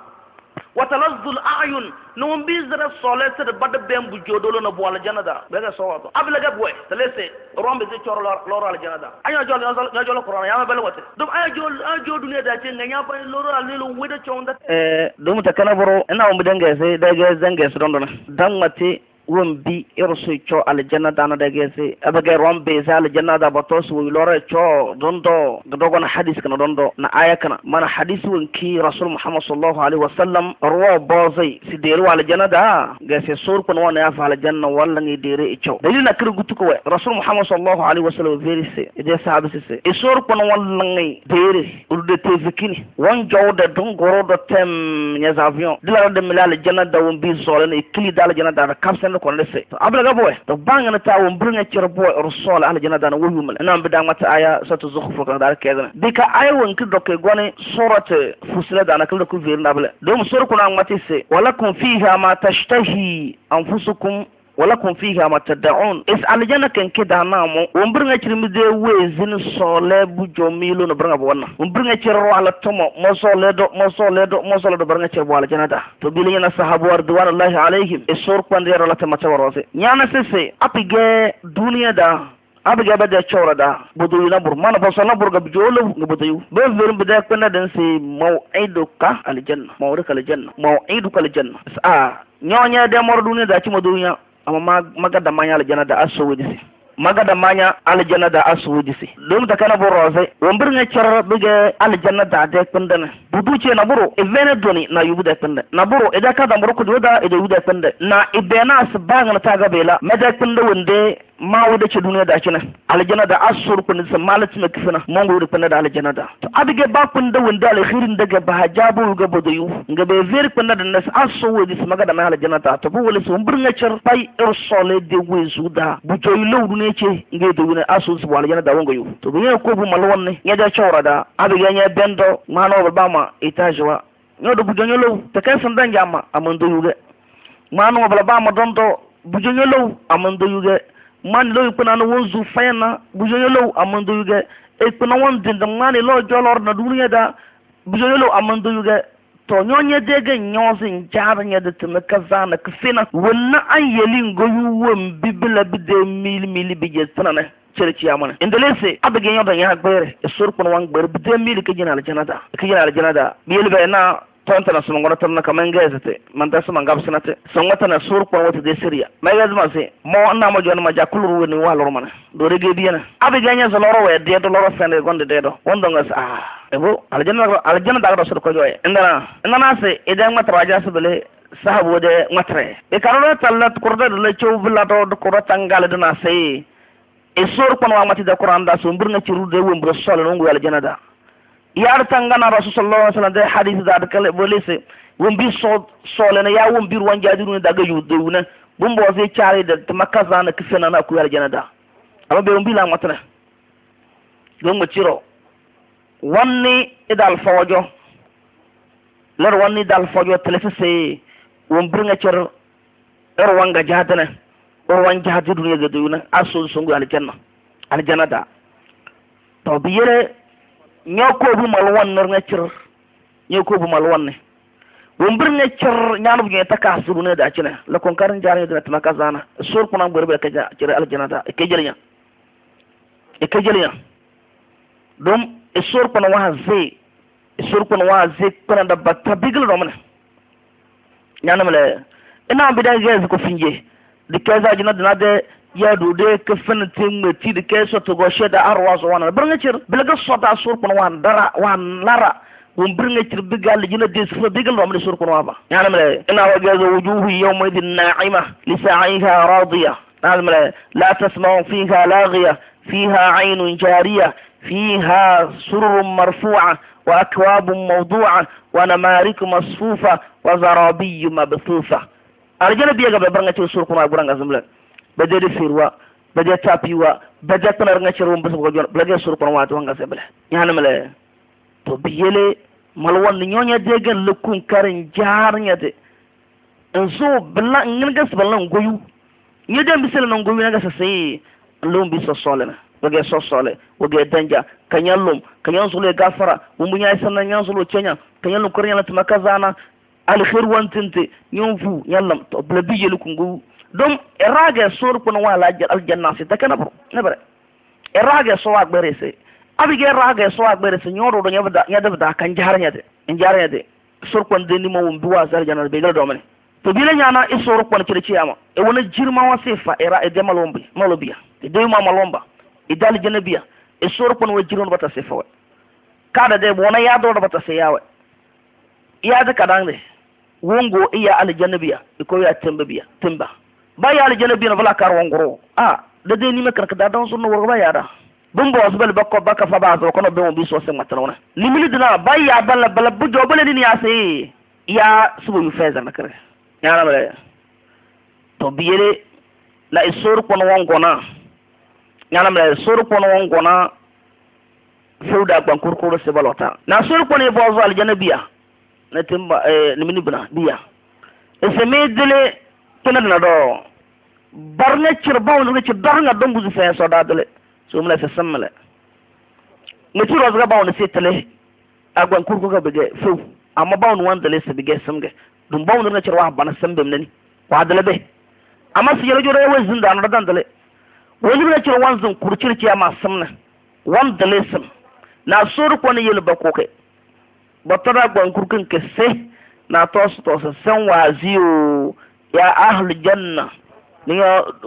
wa talazzul a'yun no mbir zara solete de bad bem bu jodolo na bola janna da bega so wato abla ga boy telese rombe de choro loro al janna da ayo jol nga jol qur'an ya ma bel wote dum ayo jol ayo jodu ne da te nga nya fa loro al ne lo weda chonda eh dum ta kana boro ina mo denga se da ga zanga su dondona dan mate wombi irsu cho aljanna dana da gese abaga rombe za aljanna da batos wi lore cho dondo dogon hadis kana dondo na aya kana mana hadis wonki rasul muhammad sallallahu alaihi wasallam ro bozai si deru aljanna da gese sur kon wona ya fa aljanna walla ngi dere e cho dalila kir gutu ko we rasul muhammad sallallahu alaihi wasallam verise e de sahabe se e sur kon walla ngi dere urde te fikini won jowde don goro do tem nyaz avion dila de milal aljanna da wombi zole ne kili dal aljanna da kapsen ko lese to abla ga boy to bangana ta won burnya cir boy rasul al janna dana wuyumal nan bi dangata aya satu zukhruf kan dar kedana dika ay won ki dokke gone surat fusila dana kala ku vir nabla dum sur kuna ngati se walakum fiha ma tashtahi anfusukum walakum fiha ma tad'un is aljanna kan kidana mo won burnya cir mi de wezin sole bu jomilo no burnya wonna won burnya cir wala tomo mo sole do mo sole do mo sole do burnya cir wala janna da to bilina na sahabu radwanullahi alaihim isur kwande rala ta mata warose nyana sese apige duniya da abige bada chawra da budu na bur mana bo sona bur ga jolo ga budu be verum bida kwanda dan se mau'idu ka aljanna mawrika aljanna mau'idu ka aljanna a nyonya de mor duniya da ci madunya amma magada manya aljanna da aso wudisi magada manya aljanna da aso wudisi dum ta kana borose wombir nga cer bige aljanna da de kwandana budu ce na buru evene doni na yubu da kwanda na buru ida ka da buru ku da ida yubu da kwanda na ibena asbanga na taga bela meda kwanda wonde ma wuda ce duniya da kina aljanna da asur kun sa malati me kifina mon wuda kwanda da aljanna da to adige ba kwanda wonde alkhirin daga bahajabu ga bodayu ga be ver kwanda da nas aso wudi su magada ma aljanna da to bu wala su wombir nga cer pai irsole de wezu da bu joyi lawdu ne ce nge do wona asu su aljanna da wongo yu to bu ko bu malwon ne ya da chawra da adige nya bendo mano ba ma itajwa nyodo bujonyolo te kan sandan jama amando yuge manu bala ba ma dondo bujonyolo amando yuge man lo ipana no wonzu fayna bujonyolo amando yuge e pana won dinda ngani lo jolor na duniya da bujonyolo amando yuge to nyonye dege nyozin jarnya da tumaka zana kfina wonna an yelin goyu won bibila bide mil mil bije tanane cerci amana indolese abage nyodo nya gbere e surpon wan gbere bide mil ke jina aljanada ke jina aljanada biel be na tonta na sumo ngona tanna kaman gezete man ta suma ngab sanate songata na surpon wata de seria may gazma se mo na mo jona ma jakuluru woni waloro mana do rege biyana abage nya so loro we de do loro fende gonde de do wondo ngas ah ebo aljanna aljanna da do so ko joye indana indana se idan mata raja su bele sahabu de matre e karolo tallat kurda le chow billa do ko tangal dina sey e sor kono amati da qur'an da so mbirna ci rude wo mbro solo no ngu aljanna da yar tangana rasul sallallahu alaihi wasallam de hadith da kale bolise wo mbi so solo na ya wo mbir wan jadiru daga yude wuna bumbo se chaare da makaza na kifena na ku aljanna da aba be mbi la matna gongo ciro wanni idal fojo lor wanni dal fojo telefise won bringa cer er wanga jadana or wan jahadu dunya ga duyuna asul sungu aljanna aljanna da to biyere ñoko bu mal won nor nga cer ñoko bu mal wonne won bringa cer ñaanu bu ñe takasu ne da cine la kon karin jaare dina tama kazana sur kuna borbe ka ja cer aljanna da ke jelinya e ke jelinya dum e sur kuna wa ze e sur kuna wa ze kuna da batta bigil do mane ñanamale ina bidan gez ko finje de kaza jina dina de ya do de ke fen tim ti de ke so to go sheda arwa so wana bringa cer bilaga sota sur kuna wan dara wan lara won bringa cer bigal jina de so bigal do mane sur kuna ba ñanamale ina wa gez wujuhu yawma idin na'ima li sa'iha radiya ñanamale la tasma'u fiha laghiya fiha 'aynun jariya فيها سرر مرفوعة وأكواب موضوعة ونمارك مصفوفة وزرابي مبثوثة أرجل بيجا ببرنا تشوف كنا برنا زملا بدي فيروا بدي تابيوا بدي تنرنا شروم بس بقول بدي سور كنا واتو هنگا سبلا يعني ملا تبيله ملوان نيونيا ديجن لكون كارن جارنيا دي انسو بلا نغس بلا نغويو نيدم بيسل نغويو نغس سي لوم بيسو سولنا wage sosole wage danja kanyallum kanyansule gafara mumbunya sanna nyansulo chenya kanyallum kornya latma kazana al khair wantinte nyonfu yallam to blabi yelu kungu dom erage sor kono wala al janna se takana bro nebre erage so wa gberese abige erage so wa gberese nyoro do nyabda nyadabda kan jaharnya de njarnya de sor kon de ni mo wumbi wa sar janna be do mane to bile nyana e sor kon ci ci ama e wona jirma wa sefa era e demalombi malobia e de ma malomba idal janabiya e sor kon wajiron bata se fawe kada de bona ya do bata se yawe ya da kadan wongo iya al janabiya ko ya tembabiya temba ba ya al janabiya na bala kar wongoro ah da de ni me kar kada don sunno worgo ba ya da bumbo asbal bakko baka fa ba so kono be mo bi so se matana ni mili dina ba ya bala bala bu do bale ni ya se ya subu yu feza na kare ya na bale to biyele la isor kon wongona ñanam la sor kono won gona fewda ban kurkuru se balota na sor kono e bozo al janabiya na timba e ni minibna biya e se medele kena na do barne cir baw no ci darnga dombu su fe so dadele so mala se sammale ne ci rozga baw ne se tele agban kurkuru ga bege few amma baw no wandele se bege samge dum baw no na cir wa bana sambem nani wa dale be amma si yelo jore wa zinda no dandele wani na cire wanzan kurcirci ma samna wanda lesim na suru ko ne yel bakoke batara gwan kurkin ke sai na tosu tosu san waziyo ya ahlu janna ni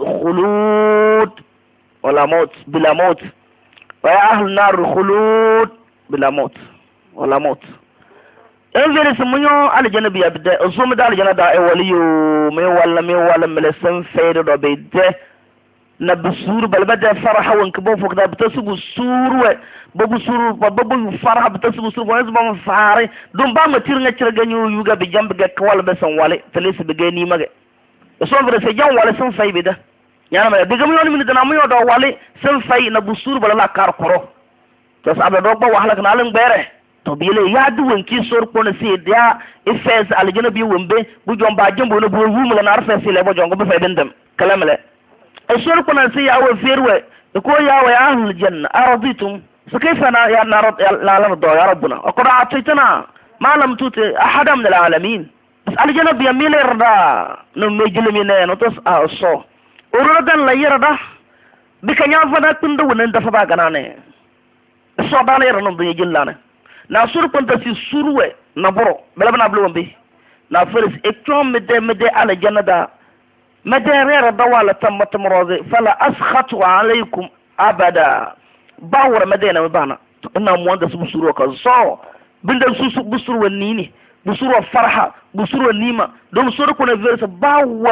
khulud wala maut bila maut wa ya ahlu nar khulud bila maut wala maut en vere se munyo aljanna biya bidde so mi dal janna da e waliyo me wala me wala mele san feydo do be de na busuru bal bada faraha wanka bo fokda bitasugu surwe bobu suru bobu faraha bitasugu suru wala zuma fare dum ba ma tirnga cirga nyu yuga bi jambe ga kwal be san wale telesi be gani mage so ngre se jam wala san fay bida nyana ma diga mu yoni min dana mu yodo wale san fay na busuru bala la kar koro to sa do ba wahala kana lan bere to bile ya du wanki sor ko na se dia ifes aljana bi wombe bu jomba jembo no bu wumula na arfa se le bo jongo be fay bendem kalamale الشرك نسي أو فيروة يقول يا ويا أهل الجنة أرضيتم فكيف أنا يا نرد لا نرضى يا ربنا وقد أعطيتنا ما لم تؤت أحدا من العالمين بس الجنة بيميل يرضى نمجل منين وتص أصو وردا لا يرضى بك ينفذ كندا وننتفع بعناه الصعبان يرنم بيجلنا ناسور كنت في سروة نبرو بلا بنابلون بي نافرس إكتوم مدة مدة على الجنة دا مدير دوالة تم تمرضي فلا أسخط عليكم أبدا باور مدينة مبانا إنها مهندس بسروا كالصو بندن سوسو بسروا النيني بسروا فرحة بسروا النيمة دوم سورة كنا فيرس باور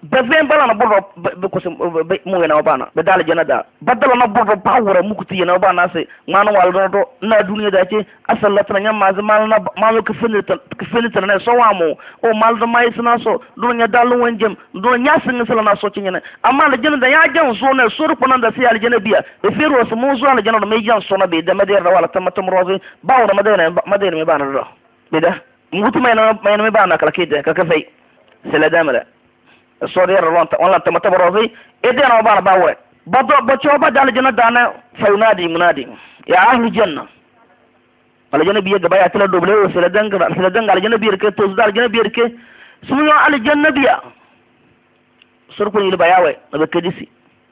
بفين بلا نبرر بكسم مو ينوبانا بدال جندا بدل نبرر باور مكتي ينوبانا سي ما نوالدو نا دنيا داتي أصل لتنا نعم ماز مال نب مالو كفن كفن تنا سوامو أو مال دماي سناسو دنيا دالو وينجم دنيا سنسلا ناسو تيجنا أما الجنة يا جن زون سور كنا دسي على الجنة بيا بفير وسموزو على الجنة ميجان سونا بيدا مدير ولا تم تمروزي باور مدير مدير مبانا رو بيدا موت ما ينا ما ينا مبانا كلا كده ككفي سلا داملا الصوري الروان ولا تم تمروزي إدينا مبانا باوي بدو بتشوفا دال الجنة دانا فينادي منادي يا أهل الجنة على الجنة بيا جبايا تلا دوبليو سلا دنگ سلا دنگ على الجنة بيرك توزدار على الجنة بيرك سمو على الجنة بيا سرقون يلي بياوي نبكديسي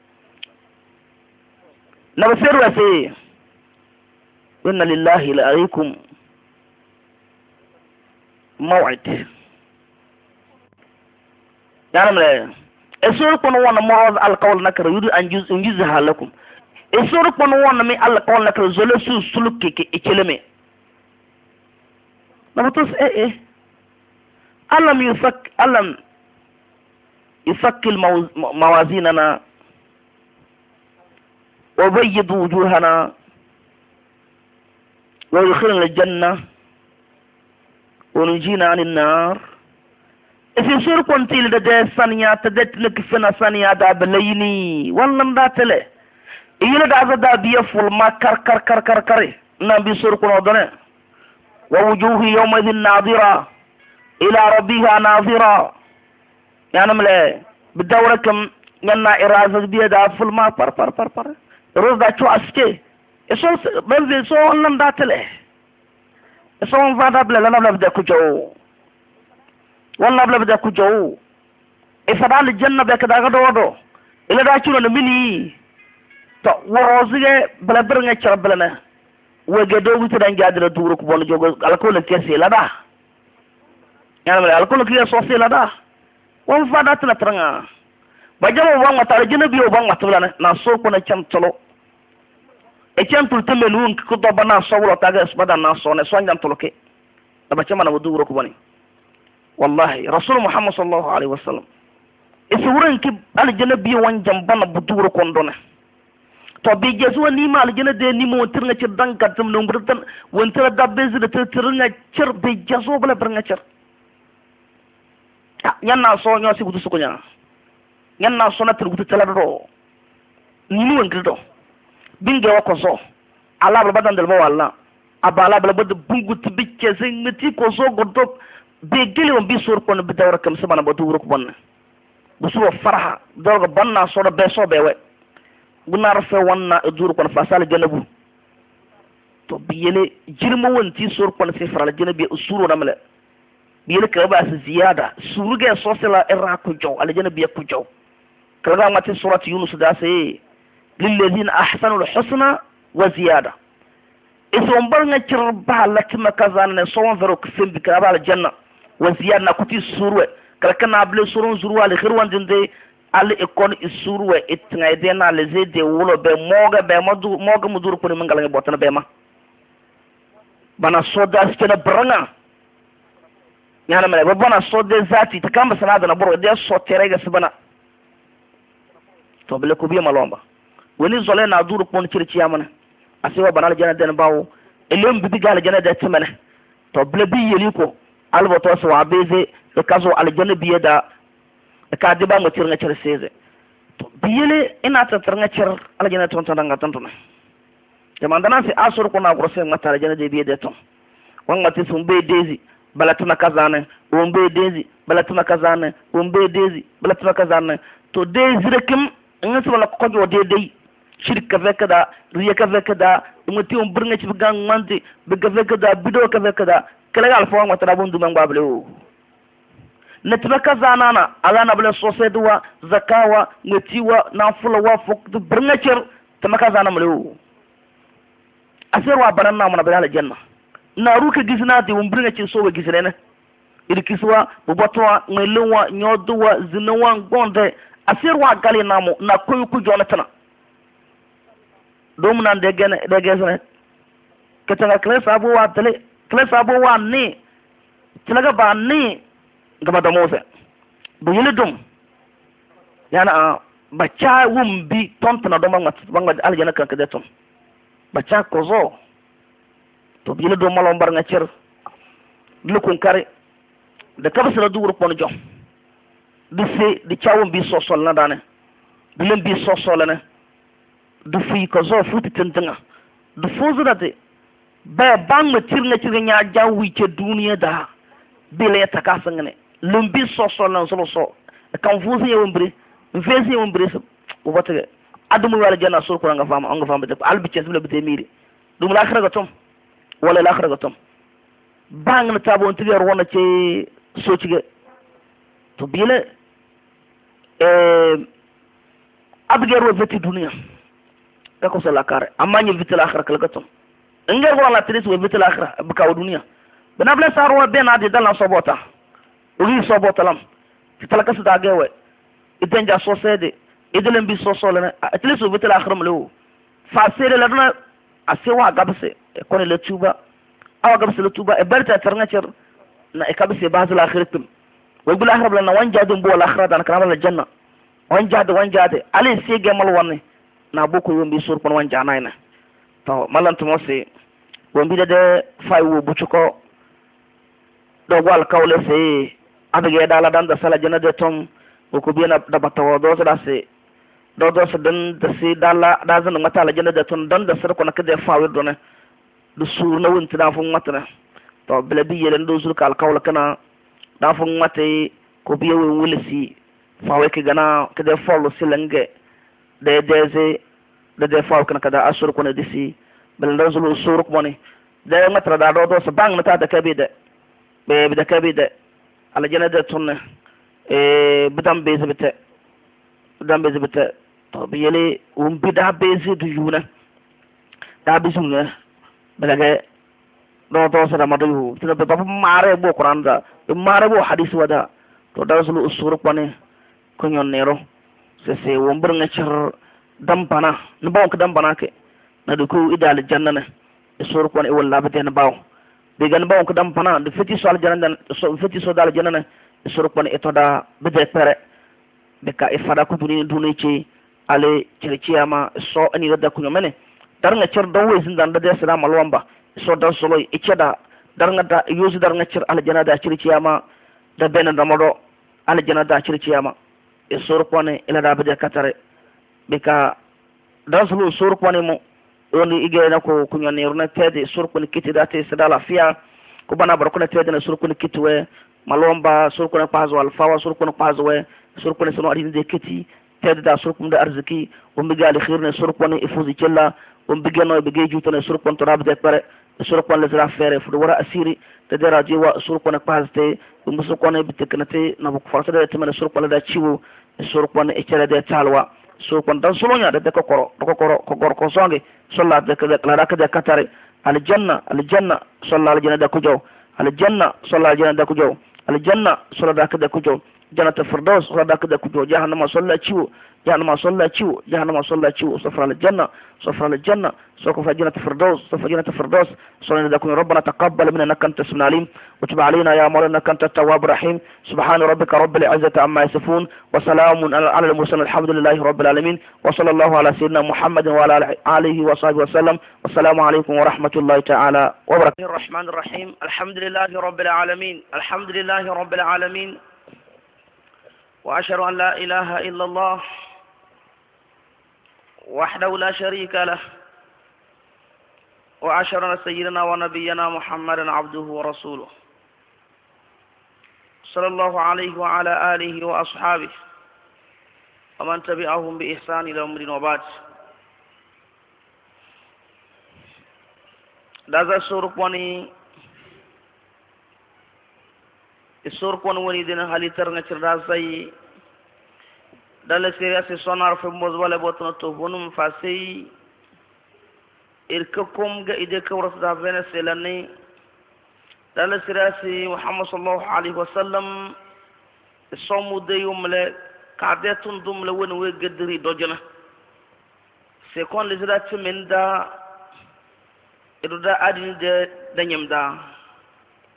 نبصير وسي إن لله لأريكم موعد يعني ملا السرقون وانا مرض القول نكر يريد أن ينجزها لكم السرقون وانا مي القول نكر زلسو سلوك كي إكلمي نبطوس إيه إيه ألم يفك ألم يثقل موازيننا وبيض وجوهنا ويدخلنا الجنة ونجينا عن النار إذا سور كنت لدى ثانية تدت لك فينا ثانية دا بليني والله داتله إيلا دا دا بيفول ما كر كر كر كر كر نبي سور كنا دنا ووجوه يومئذ ناظرة إلى ربها ناظرة يعني ملا بدورة كم ينا إرازة بيدا فل ما بر بر بر بر روز دا شو أسكي إسو بنزل إسو أنم داتله إسو أنفادا بلا لا لا بدا كجو والله بلا بدا كجو إفدال الجنة بك دا غدو ودو إلا دا شو نميني تو وروزي بلا برنة شرب بلنا وجدو بتدان جادر دورك بون جوجو الكل كيسي لا دا يعني ملا الكل كيسي صوصي لا دا wọn fada tana tranga bajama wan mata rajina biyo ban mata bla na so ko na cham tolo e cham tul tembe nun ko do bana so wala taga sbada na so ne so ngam tolo ke da bacama na wudu ko bani wallahi rasul muhammad sallallahu alaihi wasallam e so wuran ki al jana biyo wan jam bana budu ko ndone to bi jesu ni ma al jana de ni mo tirnga ci danka tum no burtan won tira dabbe zu de tirnga cer bi jesu bala branga cer yanna so nyo si butu sukunya yanna so na tur butu tala do ni won grido binge wa ko so ala bala badan del walla abala bala bad bungu tibicce sing meti ko so goddo be gele won bi sur ko no bi dawra kam sabana badu wuro ko bonna bu so faraha dawga bonna so do be so be we bu nar fe wonna e duru ko fa sala janabu to bi yele jirmo won ti sur ko se fara janabi usuro namle biyele ka ba su ziyada suruge sosela irra ku jaw aljana biya ku jaw kaga mati surati yunus da sai lilladhina ahsanu alhusna wa ziyada iso mbar nga cirba latima kazana ne so won vero kufin bi ka ba aljanna wa ziyada na kuti surwe kala kana ble surun zurwa le khirwan dinde al ikon isurwe itnga idena le zede wulo be moga be madu moga mudur ko ni mangala botana be ma bana soda stena branga yana mala babana so de zati ta kamba sanada na boro de so terega sibana to bele ko biya malomba woni zole na duru pon circi yamana asiwa banal jana den bawo elem bi gal jana de timene to bele bi yeli ko albo to so abeze e kazo al jana biya da e ka diba mo tirnga cer seze to biyele ina ta tirnga cer al jana ton ton nga tontona jamandana se asur ko na grose ngata al jana de biya de ton wanga ti sumbe dezi balatuna kazane ombe dezi balatuna kazane ombe dezi balatuna kazane to dezi rekim ngasi wala ko jo de dey shirka vekada riya ka vekada ngati on burnga ci gang manti be ga vekada bido ka vekada kala gal fo ngata rabun du mangable o netba kazana na ala na bla society wa zakawa ngati wa na fula wa fok du burnga cer tamakazana male o asir wa banana mo na bala janna na ruka gisna ti wumbringa ci so gisne na iri kiswa bubotwa ngelwa nyoduwa zinawa gonde asirwa gali namo na koyu ku jonatana dum nan de gene de gesne ketanga kles abu wa tele kles abu wa ni tilaga ba ni gaba da mose bu yele dum yana bacha wumbi tontana do bangma bangma aljana kan ka detom bacha kozo to bila do malon bar nga cer lukun kare da kabsara du wurpon jom du se di chawum bi sosol na dane du lem bi sosol na du fi ko zo futi tentanga du fozu da de ba bang ma tirna tirga nya jawi ce duniya da bile ta kasangane lum bi sosol na solo so kan fuzi yewum bri fezi yewum bri so o batege adumu wala janna sur ko nga fama nga fama de albi ce bile bite miri dum la akhra ga tom wala la akhra ga tom bang na tabo on tigar wona ce so ci ga to bile eh abger wo veti duniya ka ko sala kare amma ni veti la akhra kala ga tom ngar wala tris wo veti la akhra buka duniya bana bla sarwa bena de dalla sobota uri sobota lam tala kasu da gewe iten ja so sede idelen bi so so lene atlis wo veti la akhra mlo fa sere la dana asewa gabse ko ne le tuba awa gabse le tuba e barta tarnga cer na e kabse bazul akhiratum wa bil akhirah lana wanja dum bo al akhirah dan kana la janna wanja de wanja de ali sege mal wonne na boko yombi sur kon wanja nayna to malantu mo se wombi de fay wo bucuko do wal kawle se abege dala dan da sala janna de tom ko biena da batawo do da se do do se dan da se dala da zan mata la janna de tom dan da sar ko na kede fawir do ne du sur na wonti da fu matna to bele bi yelen do sur kal kawla kana da fu mate ko biye wo wulisi fawe ke gana kede follow silange de deze de de faw kana kada asur ko ne disi bel do zulu sur ko ne de matra da do do se bang mata da kabide be be da kabide ala jana de tonne e bidam be zebete bidam be zebete to bi yele um bida be du yuna da bisum ne belage do do sa da madu tino be papa mare bo qur'an da mare bo hadith wada to da zulu usur ko ne ko nyon nero se se wombur nga cer dampana no baw ko dampana ke na do ko idal janna ne usur ko ne wala bete na baw de gan baw ko dampana de feti so al janna so feti so dal janna ne usur ko ne etoda bede pere be ka e fada ko duni duni ci ale ci ciyama so ani radda ko nyomene dar nga cer do wesin dan da salam alwamba so dar solo e ceda dar nga da yuzu dar nga cer al janna da ci ciyama da ben da modo al janna da ci ciyama e sur kone ila da bade katare be ka dasulu sur kone mo woni ige na ko kunyo ne runa tede sur kone kiti da te sadala fiya ko bana bar kone tede na sur kone kitwe malomba sur kone pazo alfawa sur kone pazo we sur kone sono adi de kiti tede da sur kone da arziki o mbigali khirne sur kone ifuzi cella o mbigeno be geju to ne sur kone to rabde pare sur kone le zra fere fu wara asiri te dera jiwa sur kone pazte o sur kone biteknate na bu farsa de temene sur kone da ciwo sur kone e cere de talwa sur kone dan solonya de ko koro ko koro ko gor ko songe solla de ko la rak de katare al janna al janna solla al janna de ko jow al janna solla al janna de ko jow al janna solla dak de ko jow jannata firdaus solla dak de ko jow jahannama solla ciwo jahannama solla ciwo jahannama solla ciwo safra al janna safra al janna سوف فجنة فردوس سوف فجنة فردوس صلى الله ربنا تقبل منا انك انت السميع العليم وتب علينا يا مولانا انك انت التواب الرحيم سبحان ربك رب العزة عما يصفون وسلام على المرسلين الحمد لله رب العالمين وصلى الله على سيدنا محمد وعلى آله وصحبه وسلم والسلام عليكم ورحمة الله تعالى وبركاته. الرحمن الرحيم الحمد لله رب العالمين الحمد لله رب العالمين وأشهد أن لا إله إلا الله وحده لا شريك له وأشهد أن سيدنا ونبينا محمدا عبده ورسوله صلى الله عليه وعلى آله وأصحابه ومن تبعهم بإحسان إلى يوم الدين وبعد. daza surkwani surkwani woni dina halitar nga cirda sai dala siriya si sonar fe moz wala botno to bonum fasei irkakum ga ide kawras da veneselani dala siriya si muhammad sallallahu alaihi wasallam somu de yumle kadetun dumle woni we gedri dojana se kon le zira timinda iruda adini de danyamda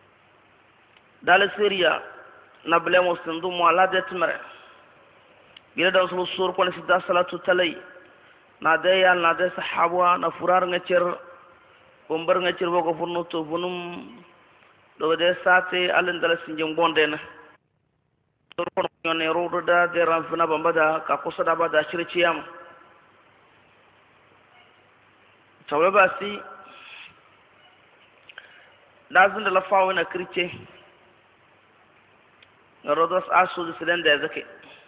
dala siriya na ble muslim du mo ala de tmere gila da wasu sur ko sida salatu talay na de yal na de sahaba na furar nga cer bombar nga cer boko furno to bunum do de sate alen dala sinjum bondena sur ko nyone rodo da de ran fina bambada ka ko sada bada shirciyam tawla basi lazim da lafawo na kirce rodos asu de silenda zake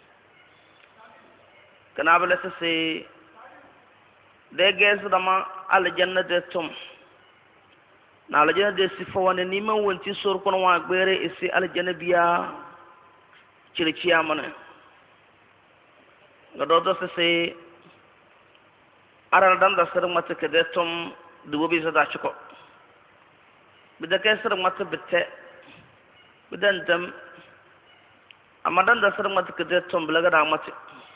kana bala se de gesu dama aljanna de tum na aljanna de sifa wani niman wanti sor kono wa gbere isi aljanna biya circiya mana ga dodo se aral dan da sir mata ke de tum dubo bi zada chiko bida ke sir mata bitte bidan dam amma dan da sir mata ke de tum bulaga da mata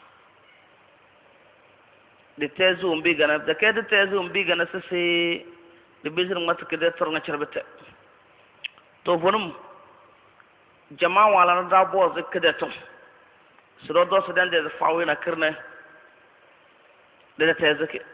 de tezu umbi gana da ke de tezu umbi gana se se de bizir mata ke de tornga charbete to bonum jama wala na da bo ze ke de tum suro do se dan de fawi na kirne de tezu ke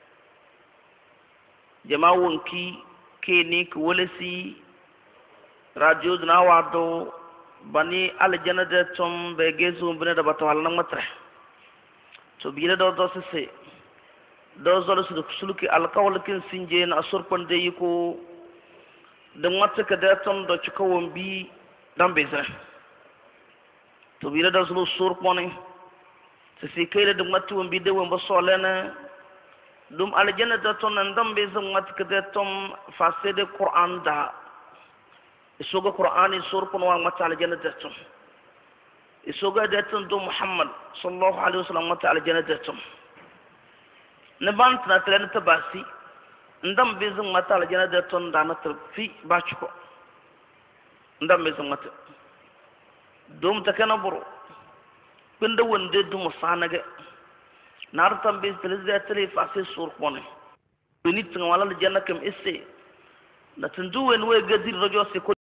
jama wonki ke ni ko wolesi radio na wado bani aljanna de tum be gezu umbine da bato halna matre to bila do do se do zolo su suluki alkawal kin sinje na asurpan de yiko da matta ka da ton do cikawon bi dan bezra to bila da zolo surpone se se kai da matta won bi de won ba solena dum aljanna da ton nan dan bezan matta ka da ton fasede qur'an da isoga qur'ani surpon wa matta aljanna da ton isoga da ton do muhammad sallallahu alaihi wasallam matta aljanna da ton nabant na tele ta basi ndam bezin mata aljana da ton da na tarfi ba ciko ndam bezin mata dum ta kana buru kunda wonde dum sanaga nar tam bez tele da tele fasi sur kone ni tin wala aljanna kam isse na tundu wen we gadir rojo se